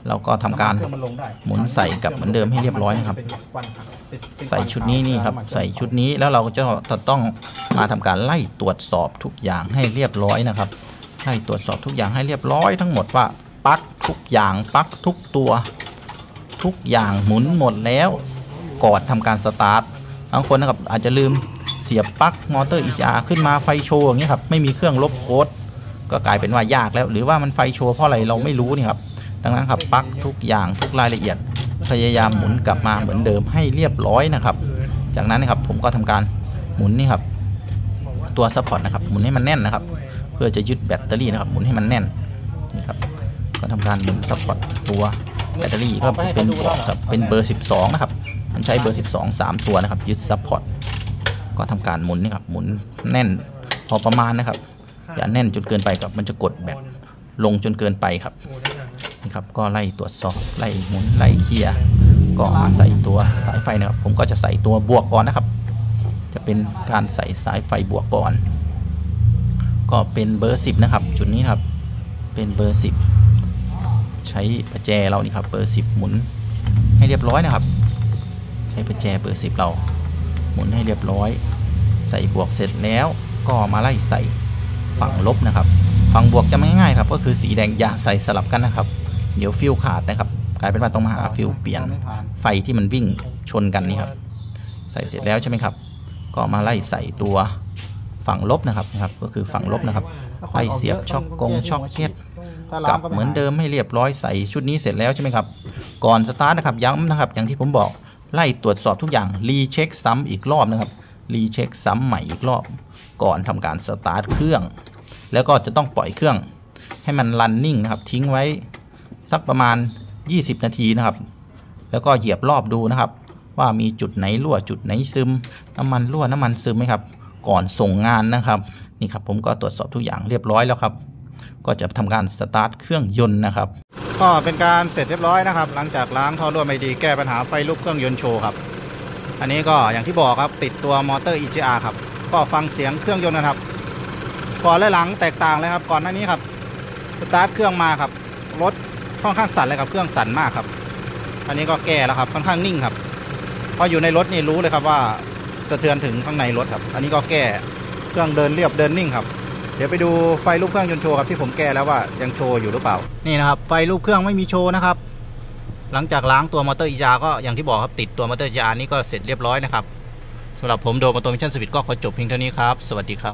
เราก็ทำการหมุนใส่กับเหมือนเดิมให้เรียบร้อยนะครับใส่ชุดนี้นี่ครับใส่ชุดนี้แล้วเราก็จะต้องมาทำการไล่ตรวจสอบทุกอย่างให้เรียบร้อยนะครับไล่ตรวจสอบทุกอย่างให้เรียบร้อยทั้งหมดว่าปลั๊กทุกอย่างปลั๊กทุกตัวทุกอย่างหมุนหมดแล้วก่อนทำการสตาร์ทบางคนนะครับอาจจะลืมเสียบปลั๊กมอเตอร์ อี ซี อาร์ ขึ้นมาไฟโชว์อย่างนี้ครับไม่มีเครื่องลบโค้ดก็กลายเป็นว่ายากแล้วหรือว่ามันไฟโชว์เพราะอะไรเราไม่รู้นี่ครับดังนั้นครับปลั๊กทุกอย่างทุกรายละเอียดพยายามหมุนกลับมาเหมือนเดิมให้เรียบร้อยนะครับจากนั้นนะครับผมก็ทำการหมุนนี่ครับตัวซัพพอร์ตนะครับหมุนให้มันแน่นนะครับเพื่อจะยึดแบตเตอรี่นะครับหมุนให้มันแน่นนี่ครับก็ทำการหมุนซัพพอร์ตตัวแบตเตอรี่ก็เป็นครับเป็นเบอร์สิบสองนะครับมันใช้เบอร์สิบสอง สามตัวนะครับยึดซัพพอร์ตก็ทำการหมุนนี่ครับหมุนแน่นพอประมาณนะครับอย่าแน่นจนเกินไปครับมันจะกดแบตลงจนเกินไปครับนี่ครับก็ไล่ตรวจสอบไล่หมุนไล่เคลียร์ก็มาใส่ตัวสายไฟนะครับผมก็จะใส่ตัวบวกก่อนนะครับจะเป็นการใส่สายไฟบวกก่อนก็เป็นเบอร์สิบนะครับจุดนี้ครับเป็นเบอร์สิบใช้ประแจเรานี่ครับเบอร์สิบหมุนให้เรียบร้อยนะครับใช้ประแจเบอร์สิบเราหมุนให้เรียบร้อยใส่บวกเสร็จแล้วก็มาไล่ใส่ฝั่งลบนะครับฝั่งบวกจะไม่ง่ายครับก็คือสีแดงอย่าใส่สลับกันนะครับเดี๋ยวฟิวขาดนะครับกลายเป็นว่าต้องมาหาฟิวเปลี่ยนไฟที่มันวิ่งชนกันนี่ครับใส่เสร็จแล้วใช่ไหมครับก็มาไล่ใส่ตัวฝั่งลบนะครับนะครับก็คือฝั่งลบนะครับไล่เสียบช็อคกงช็อคเก็ตกับเหมือนเดิมให้เรียบร้อยใส่ชุดนี้เสร็จแล้วใช่ไหมครับก่อนสตาร์ทนะครับย้ำนะครับอย่างที่ผมบอกไล่ตรวจสอบทุกอย่างรีเช็คซ้ำอีกรอบนะครับรีเช็คซ้ำใหม่อีกรอบก่อนทำการสตาร์ทเครื่องแล้วก็จะต้องปล่อยเครื่องให้มันรันนิ่งนะครับทิ้งไว้สักประมาณยี่สิบนาทีนะครับแล้วก็เหยียบรอบดูนะครับว่ามีจุดไหนรั่วจุดไหนซึมน้ำมันรั่วน้ำมันซึมไหมครับก่อนส่งงานนะครับนี่ครับผมก็ตรวจสอบทุกอย่างเรียบร้อยแล้วครับก็จะทำการสตาร์ทเครื่องยนต์นะครับก็เป็นการเสร็จเรียบร้อยนะครับหลังจากล้างท่อรั่วไม่ดีแก้ปัญหาไฟลุกเครื่องยนต์โชว์ครับอันนี้ก็อย่างที่บอกครับติดตัวมอเตอร์ อี จี อาร์ ครับก็ฟังเสียงเครื่องยนต์นะครับก่อนและหลังแตกต่างเลยครับก่อนหน้านี้ครับสตาร์ทเครื่องมาครับรถค่อนข้างสั่นเลยครับเครื่องสั่นมากครับอันนี้ก็แก้แล้วครับค่อนข้างนิ่งครับพออยู่ในรถนี่รู้เลยครับว่าสะเทือนถึงข้างในรถครับอันนี้ก็แก้เครื่องเดินเรียบเดินนิ่งครับเดี๋ยวไปดูไฟรูปเครื่องยนต์โชว์ครับที่ผมแก้แล้วว่ายังโชว์อยู่หรือเปล่านี่นะครับไฟรูปเครื่องไม่มีโชว์นะครับหลังจากล้างตัวมอเตอร์ อี จี อาร์ ก็อย่างที่บอกครับติดตัวมอเตอร์ อี จี อาร์ นี่ก็เสร็จเรียบร้อยนะครับสำหรับผมโดมออโตเมชั่นสวิตก็ขอจบเพียงเท่านี้ครับสวัสดีครับ